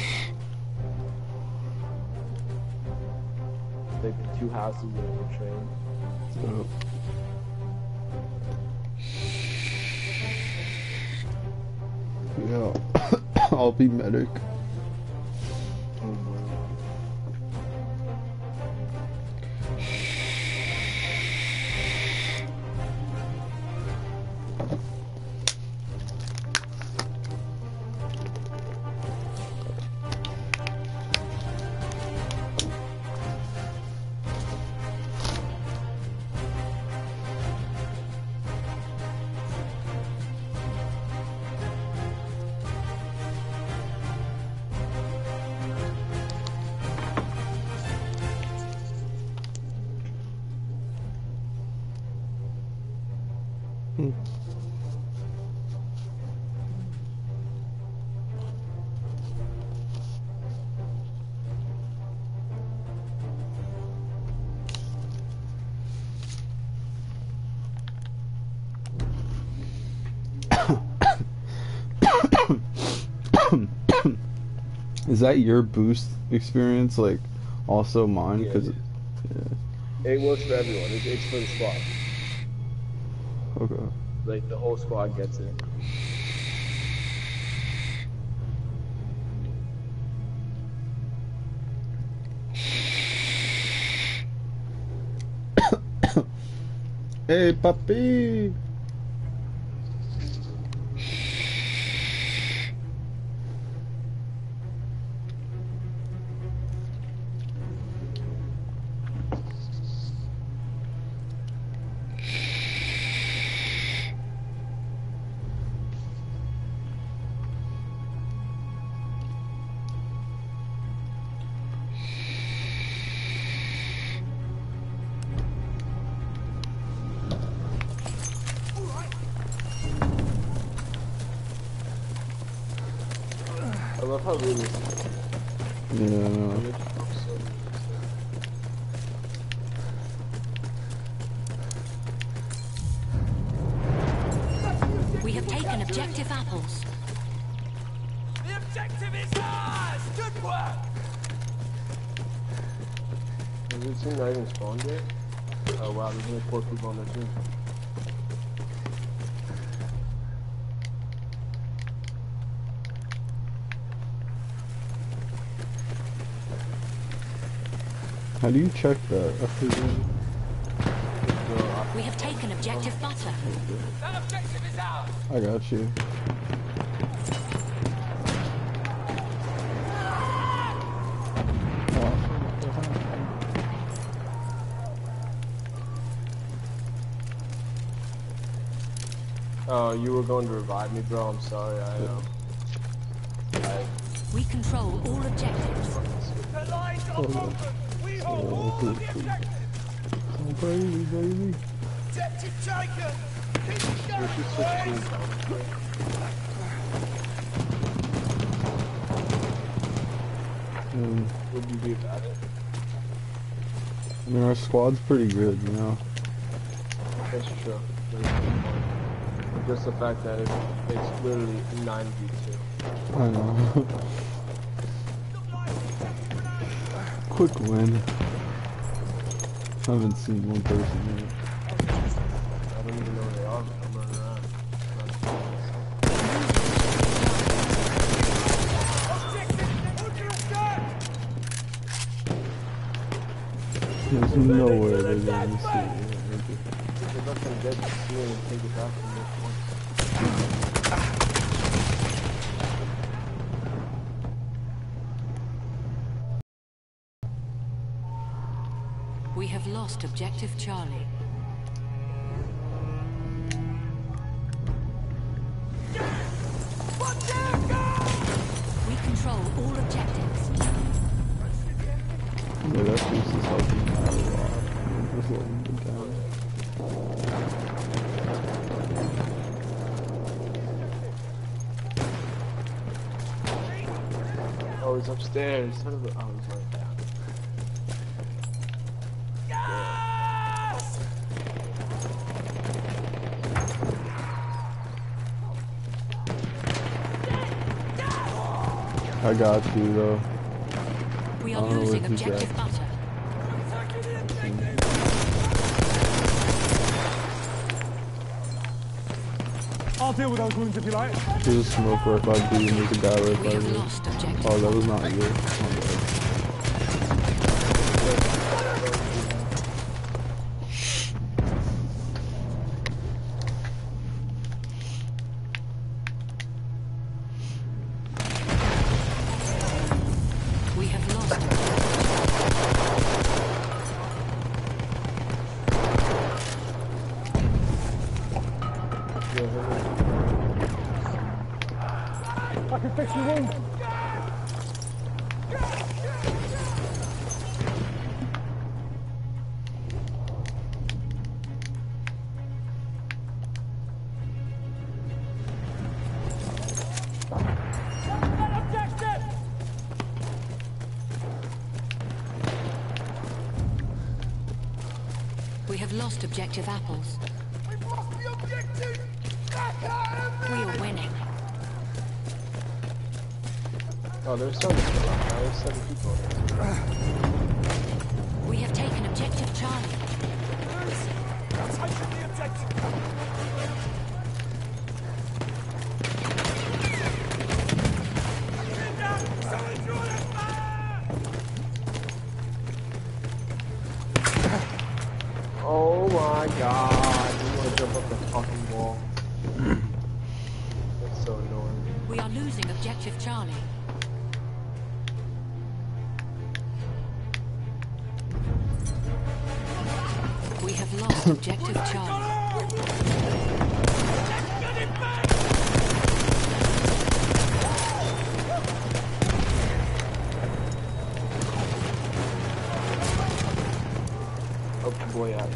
Like the 2 houses and a train. So, yeah, I'll be medic. Is that your boost experience, like, also mine? Yeah, Cause it It works for everyone. It's for the squad. okay. Like the whole squad gets it. Hey, puppy! I love how realistic. Yeah, I know. We have taken objective apples. The objective is ours! Good work! Has this thing not even spawned yet? Oh wow, there's only 4 people on the team. How do you check that? We have taken objective butter. That objective is ours! I got you. Oh, you were going to revive me, bro. I'm sorry. We control all objectives. The lines are open! We hold all of the objectives! Oh, baby, baby. Objective taken! Keep it going, This is such boys! cool. What do you do about it? I mean, our squad's pretty good, you know? That's true. Just the fact that it's literally 9v2. I know. Quick win. I haven't seen one person yet. I don't even know where they are, but I'm running around. Objective under attack! There's no way they're gonna see it. They're not gonna get the ceiling and take it back from this point. We have lost objective Charlie. We control all objectives. Yeah, that piece is helping out a lot. Just letting them down. Oh it's upstairs. Son of a... Oh, it's right down. I got you though. We I are don't know losing where he's objective at. butter. I'll deal with those wounds if you like. There's a smoke right by B and there's a guy right We by have me. lost objective Oh, that butter. was not you. My bad. We have lost. I can fix your wounds. We have lost objective apples. We are winning. Oh, there's some. There's 7 people. We have taken objective Charlie. Oh my god. You want to jump up the fucking wall. That's so annoying. We are losing objective Charlie. We have lost objective Charlie. Oh boy, I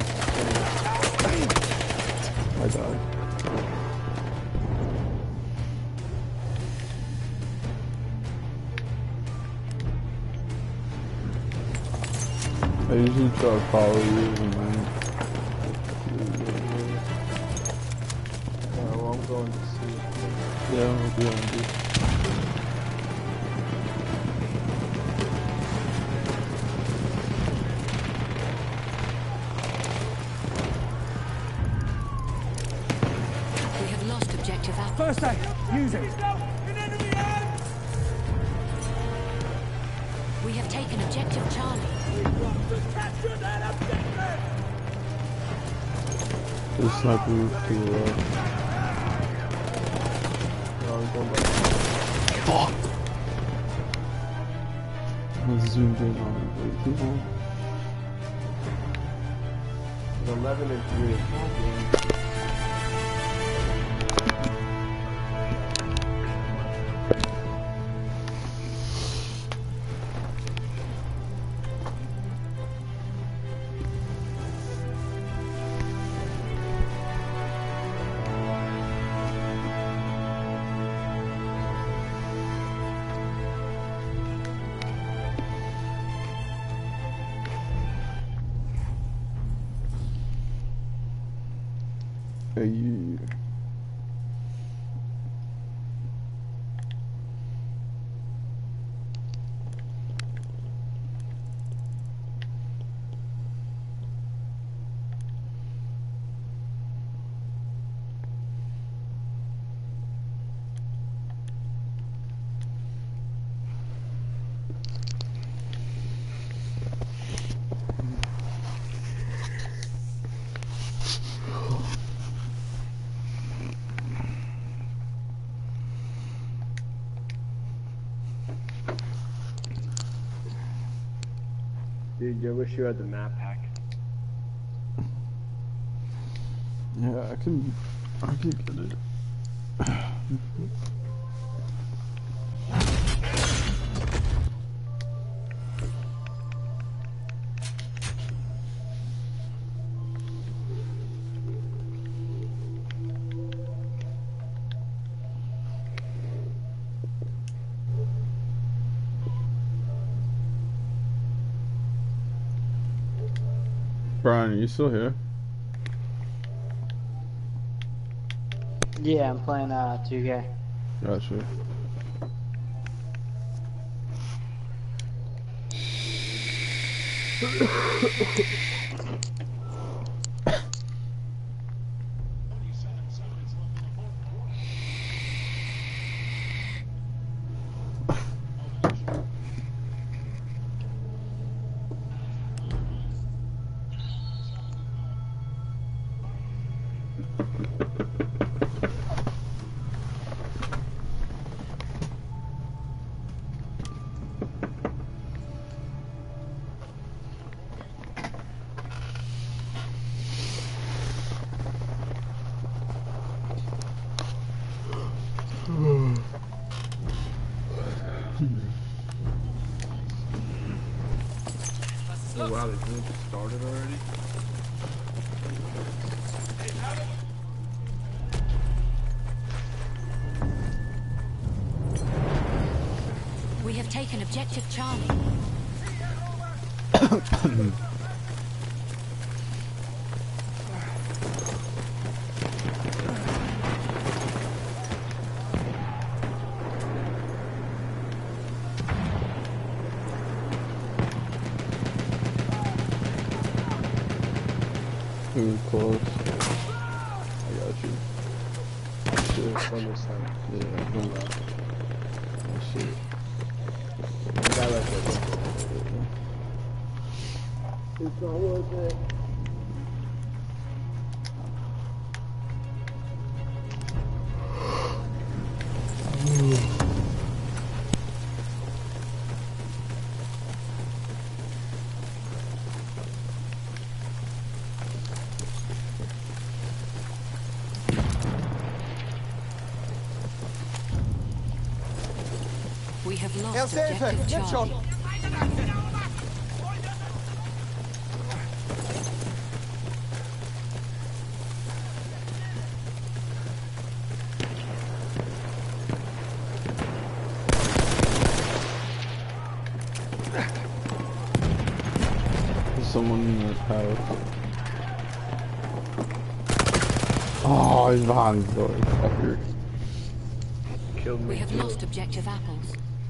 died. I usually try to follow you and then... well, I'm going to see. Yeah, I'll be on you. We have lost objective apples. First aid, use it. We have taken objective Charlie. There's a sniper roof to the left. Fuck! I zoomed in on it way too long. 11 and 3. Hey, you. Dude, I wish you had the map pack. Yeah, I can get it. Brian, are you still here? Yeah, I'm playing 2K. Gotcha. Oh wow, the game just started already? We have taken objective Charlie. Ooh, close. I got you. Shit. On this side. Yeah, hold on. Oh, shit. Guy right there. It's not worth it. We have lost Erste Hilfe, objective jetzt schon. Charlie. There's someone in that house. Oh, he's behind the door. Fucker. Killed me. We have lost objective apples.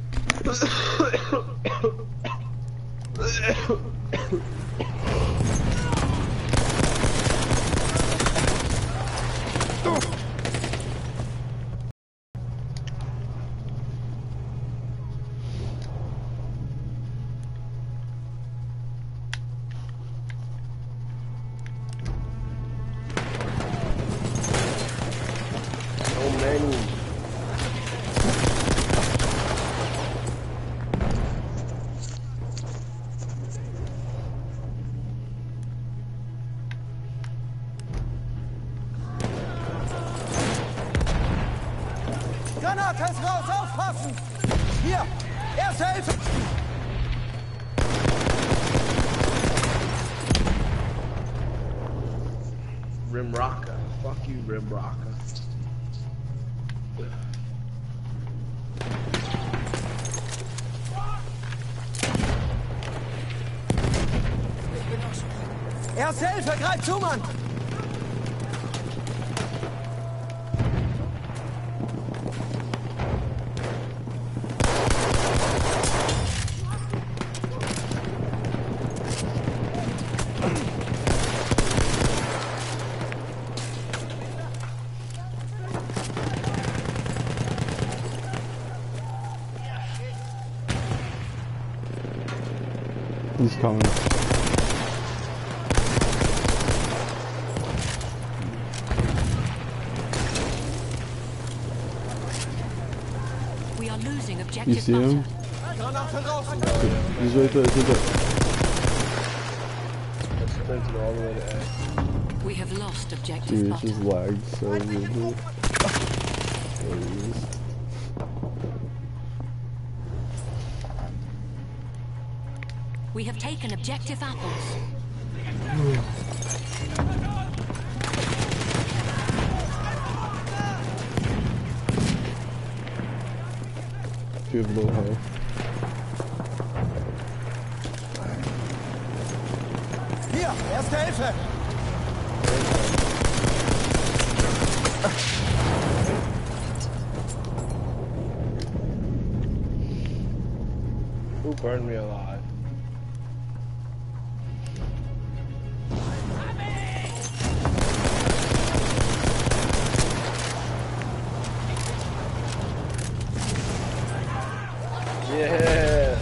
So many. Granate ist raus, aufpassen! Hier, erste Hilfe! Rimrocker. Fuck you, Rimrocker. Erste Hilfe, greif zu, Mann! He's coming. We are losing You objective see him? butter. Granate raus! He's right there, he's right there. I sprinted all the way to A. We have lost objective Dude, it butter. just lagged so weirdly. There he is. We have taken objective apples. You have low health. Hier, Erste Hilfe! Who burned me alive? Yeah.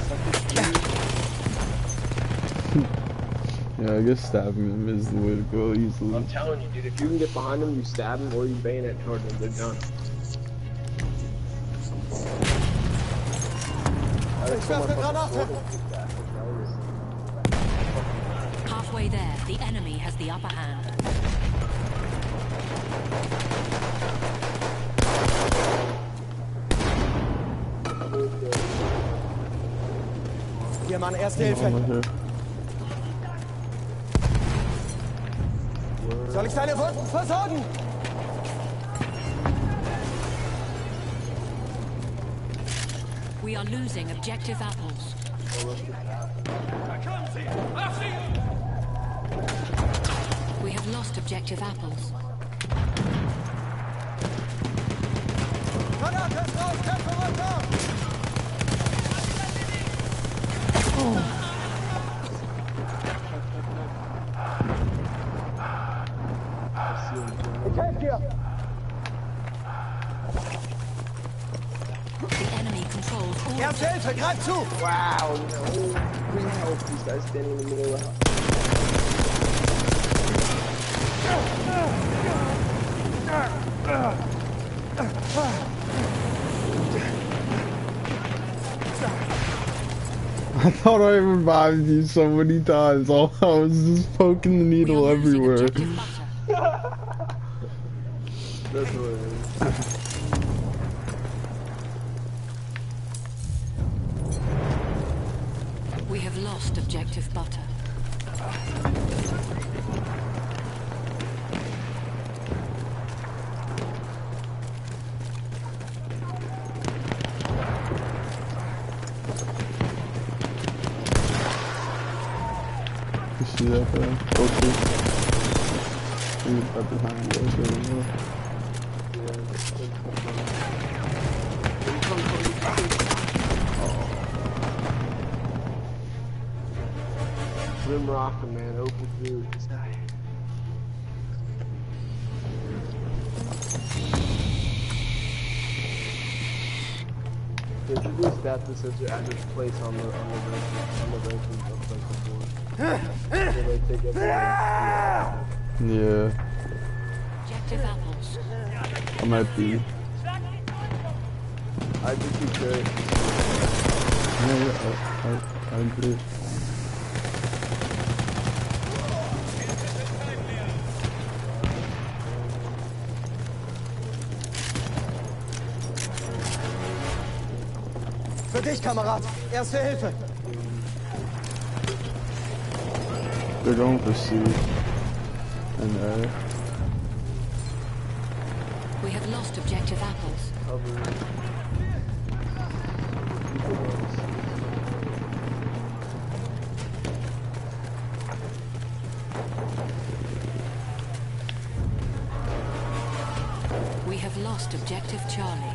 Yeah, I guess stabbing him is the way to go easily. I'm telling you, dude. If you can get behind them, you stab them or you bayonet charge them. They're done. Ich werfe Granate! Halfway there, the enemy has the upper hand. Hier, Mann, Erste Hilfe! Soll ich deine Wunden versorgen? We are losing objective apples. We have lost objective apples. Granate ist raus! Kämpfe runter! Ich helfe dir! The enemy controls all. Erste Hilfe, greif zu! Wow, no. Green health, these guys standing in the middle of the house. I thought I revived you so many times. All I was just poking the We needle are losing everywhere. objective butter. That's what it is. We have lost objective butter. You see that guy? Okay. He's right behind you. Rim rocker, man. Open through this guy. Introduce that to such an average place on the rankings of like before. So they take it. Yeah, Objective apples. I'm at B. I think you could. Yeah, I did. Für dich, Kamerad! Erste Hilfe! They're going for C and A. We have lost objective apples. We have lost objective Charlie.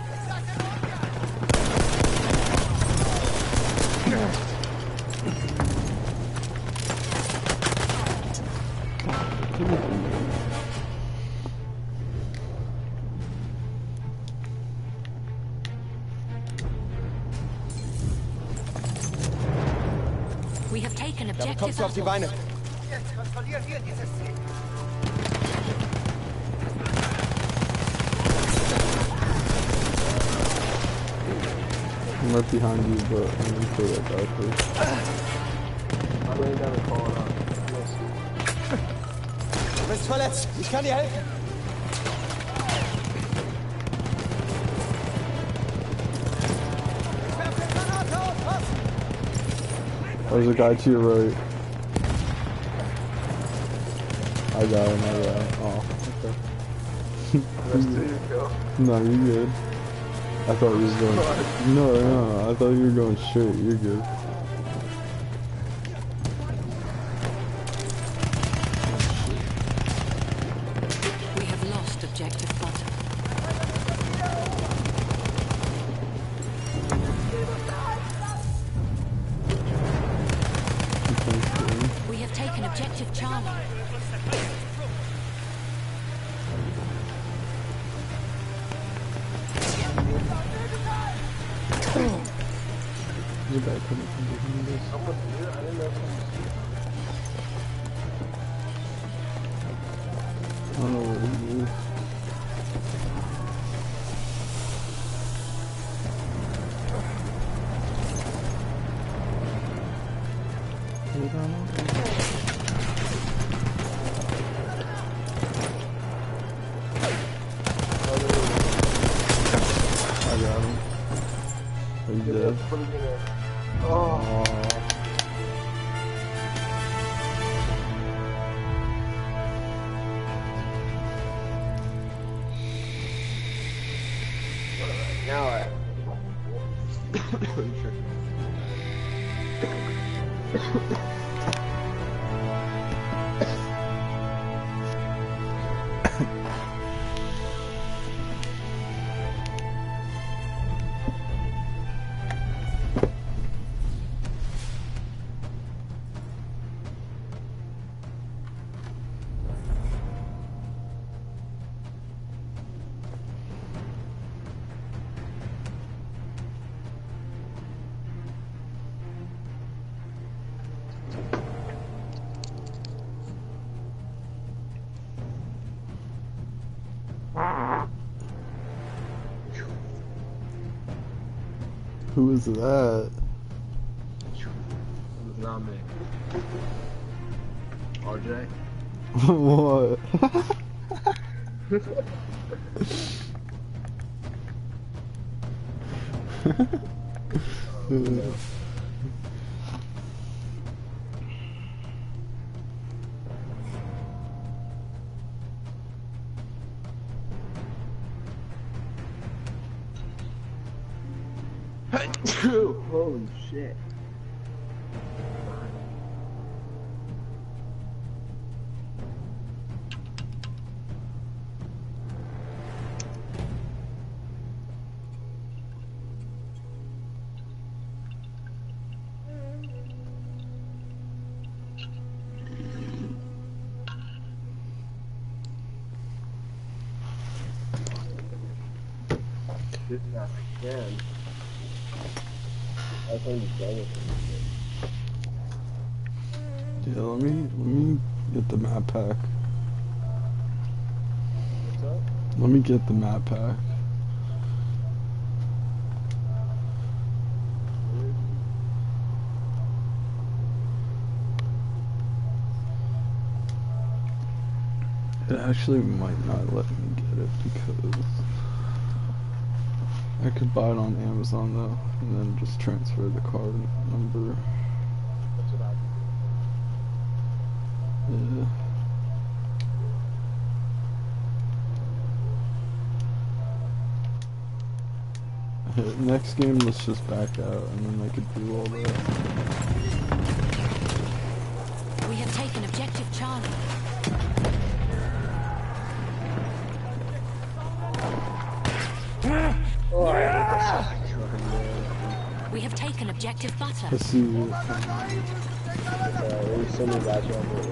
We have taken Damit objective kommst du auf die apples. Beine! Jetzt kontrollieren wir dieses Ziel! I'm right behind you, but I'm gonna kill that guy first. I'm laying down and calling out. Du bist verletzt! Ich kann dir helfen! Ich werfe Granate auf! Was? There's a guy to your right. I got him, Oh, okay. No, you're good. I thought you was going... No, I thought you were going straight. You're good. There's a guy coming from behind us. Someone's here? I didn't know someone was here. I don't know where he is. I got him. Are you dead? Oh. Now I. Who is that? It was not me. RJ? What? Holy shit. This map again. I think he's done with it. Yeah, let me get the map pack. What's up? Let me get the map pack. It actually might not let me get it because I could buy it on Amazon though, and then just transfer the card number. That's what I Yeah. Next game, let's just back out, and then I could do all that. We have taken objective Charlie. We have taken objective Butter. Let's see. There's so many guys around here.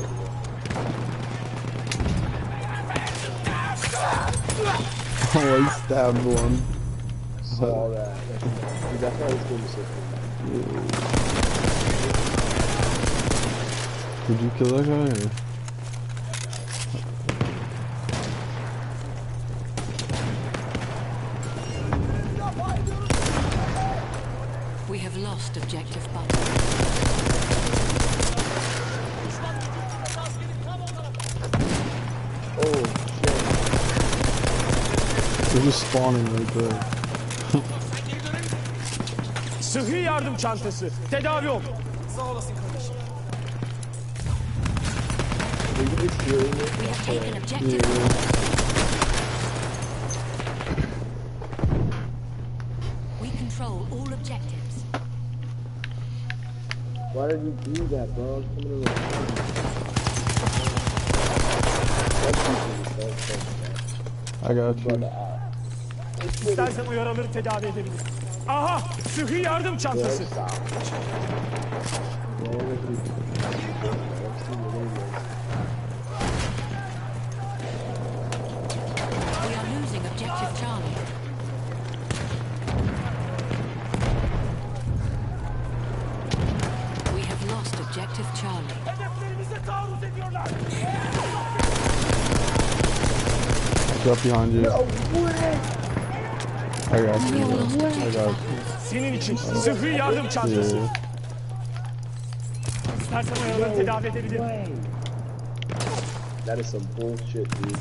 Oh, I stabbed one. Saw that. That's why this game is so cool. Did you kill that guy? Or? We have lost objective Butter. Oh, shit. They're just spawning right there. Sıhhi yardım çantası. Tedavi ol. Did you just hear me? We have taken objective. We control all objectives. Why did you do that, bro? I was coming to I got you. İstersen uyarılır tedavi edebilir. Aha! Sıhhi yardım çantası. We are losing objective Charlie. Drop behind you. No way! I got We have you. lost I objective got apples. Senin için sıhhi yardım çantası. you. İstersen yaraları tedavi edebilirim. That is some bullshit, dude.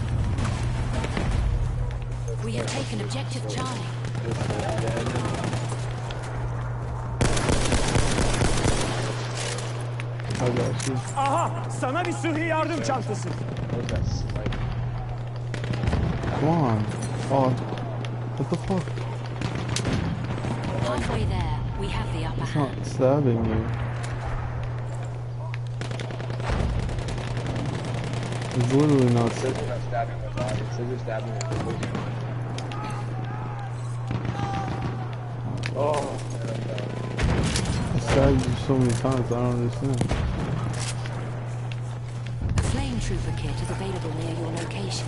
We have taken objective Charlie. I got you. Aha, sana bir sıhhi yardım çantası. What's that sniper? Come on. Oh, what the fuck? Halfway there, we have the upper It's hand. not stabbing you. It's literally not. It says you're not stabbing my body. It says you're stabbing my body. Oh, man, I'm down. I stabbed you so many times. I don't understand. A flame trooper kit is available near your location.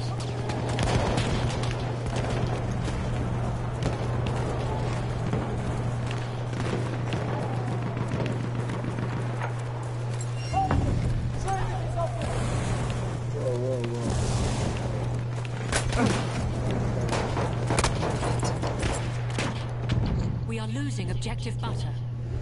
Whoa, whoa, whoa. We are losing objective butter.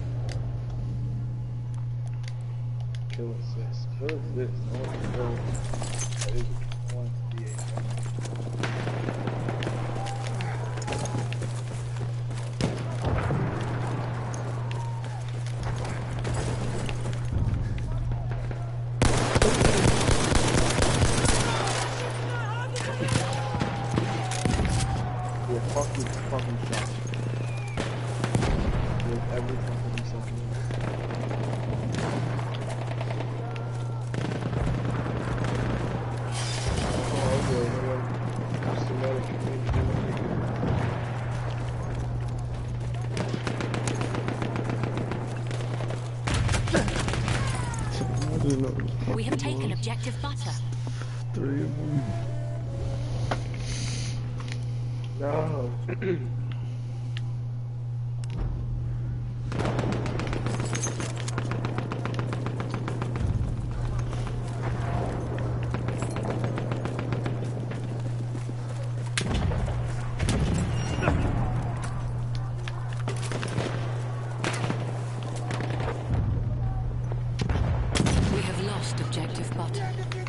Kill assist. What is this? I want to kill. That is I want to be a... Yeah, fucking shot. With every fucking second. Oh, okay, I didn't know. We have taken objective butter. 3 of them. No. We have lost objective butter.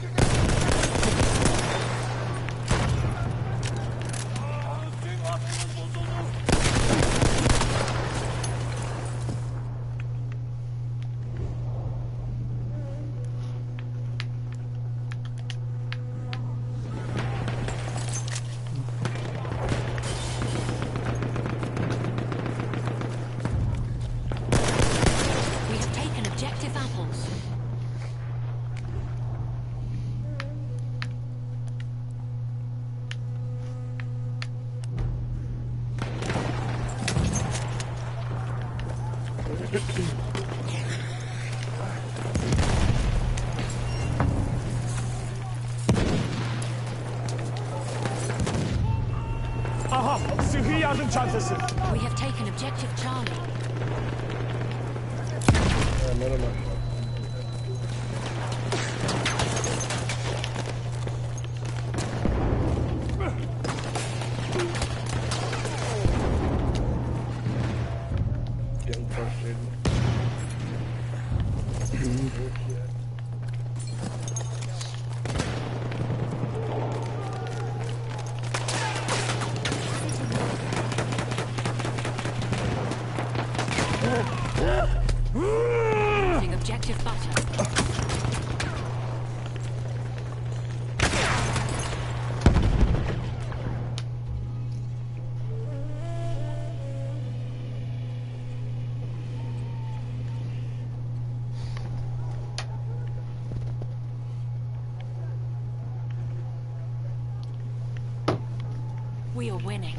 We have taken objective apples. Aha, sıhhi yardım çantası. We have taken objective Charlie. Yeah, none of my... Getting frustrated. Bullshit. Losing objective butter. We are winning.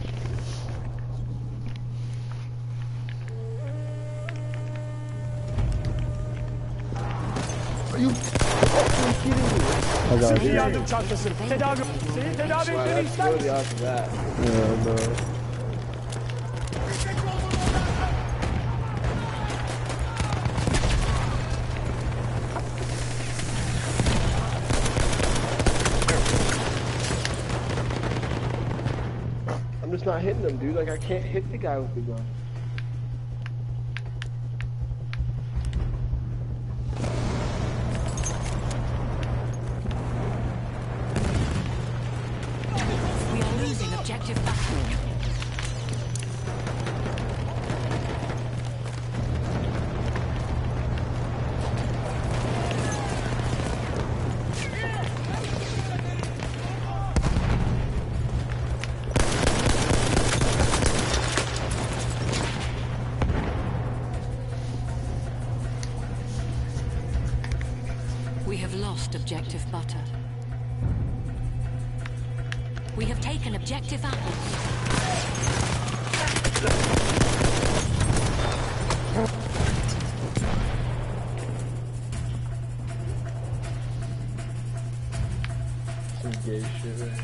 I got Sıhhi you. yardım çantası. Tedavi. Seni tedavi Wow, etmemi that's ister really misin? off of that. Yeah, no. just not hitting him, dude. Like, I can't hit the guy with the gun. We are losing objective Butter. We have lost objective Butter. We have taken objective Apples. Some gay shit, right?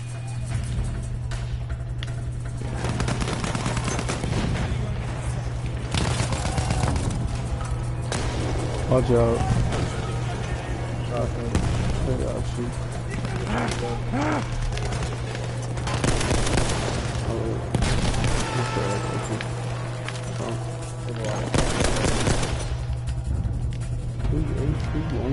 Watch out. Shotgun. They got you. Oh, okay, Who's one?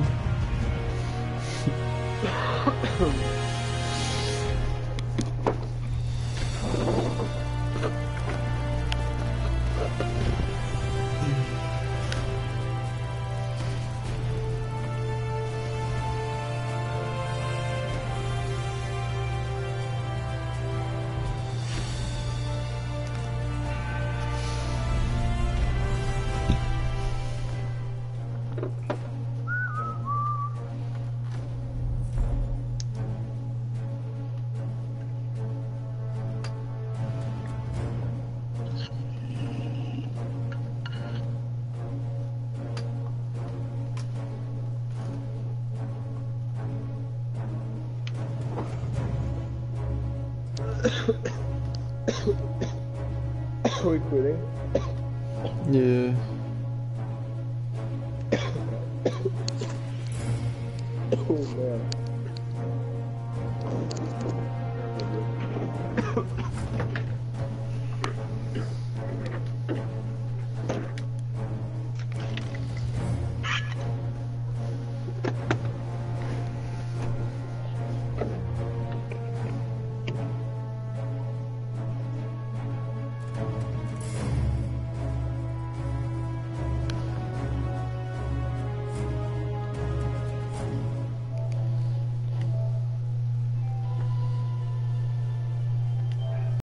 Are we quitting? Yeah. Oh man.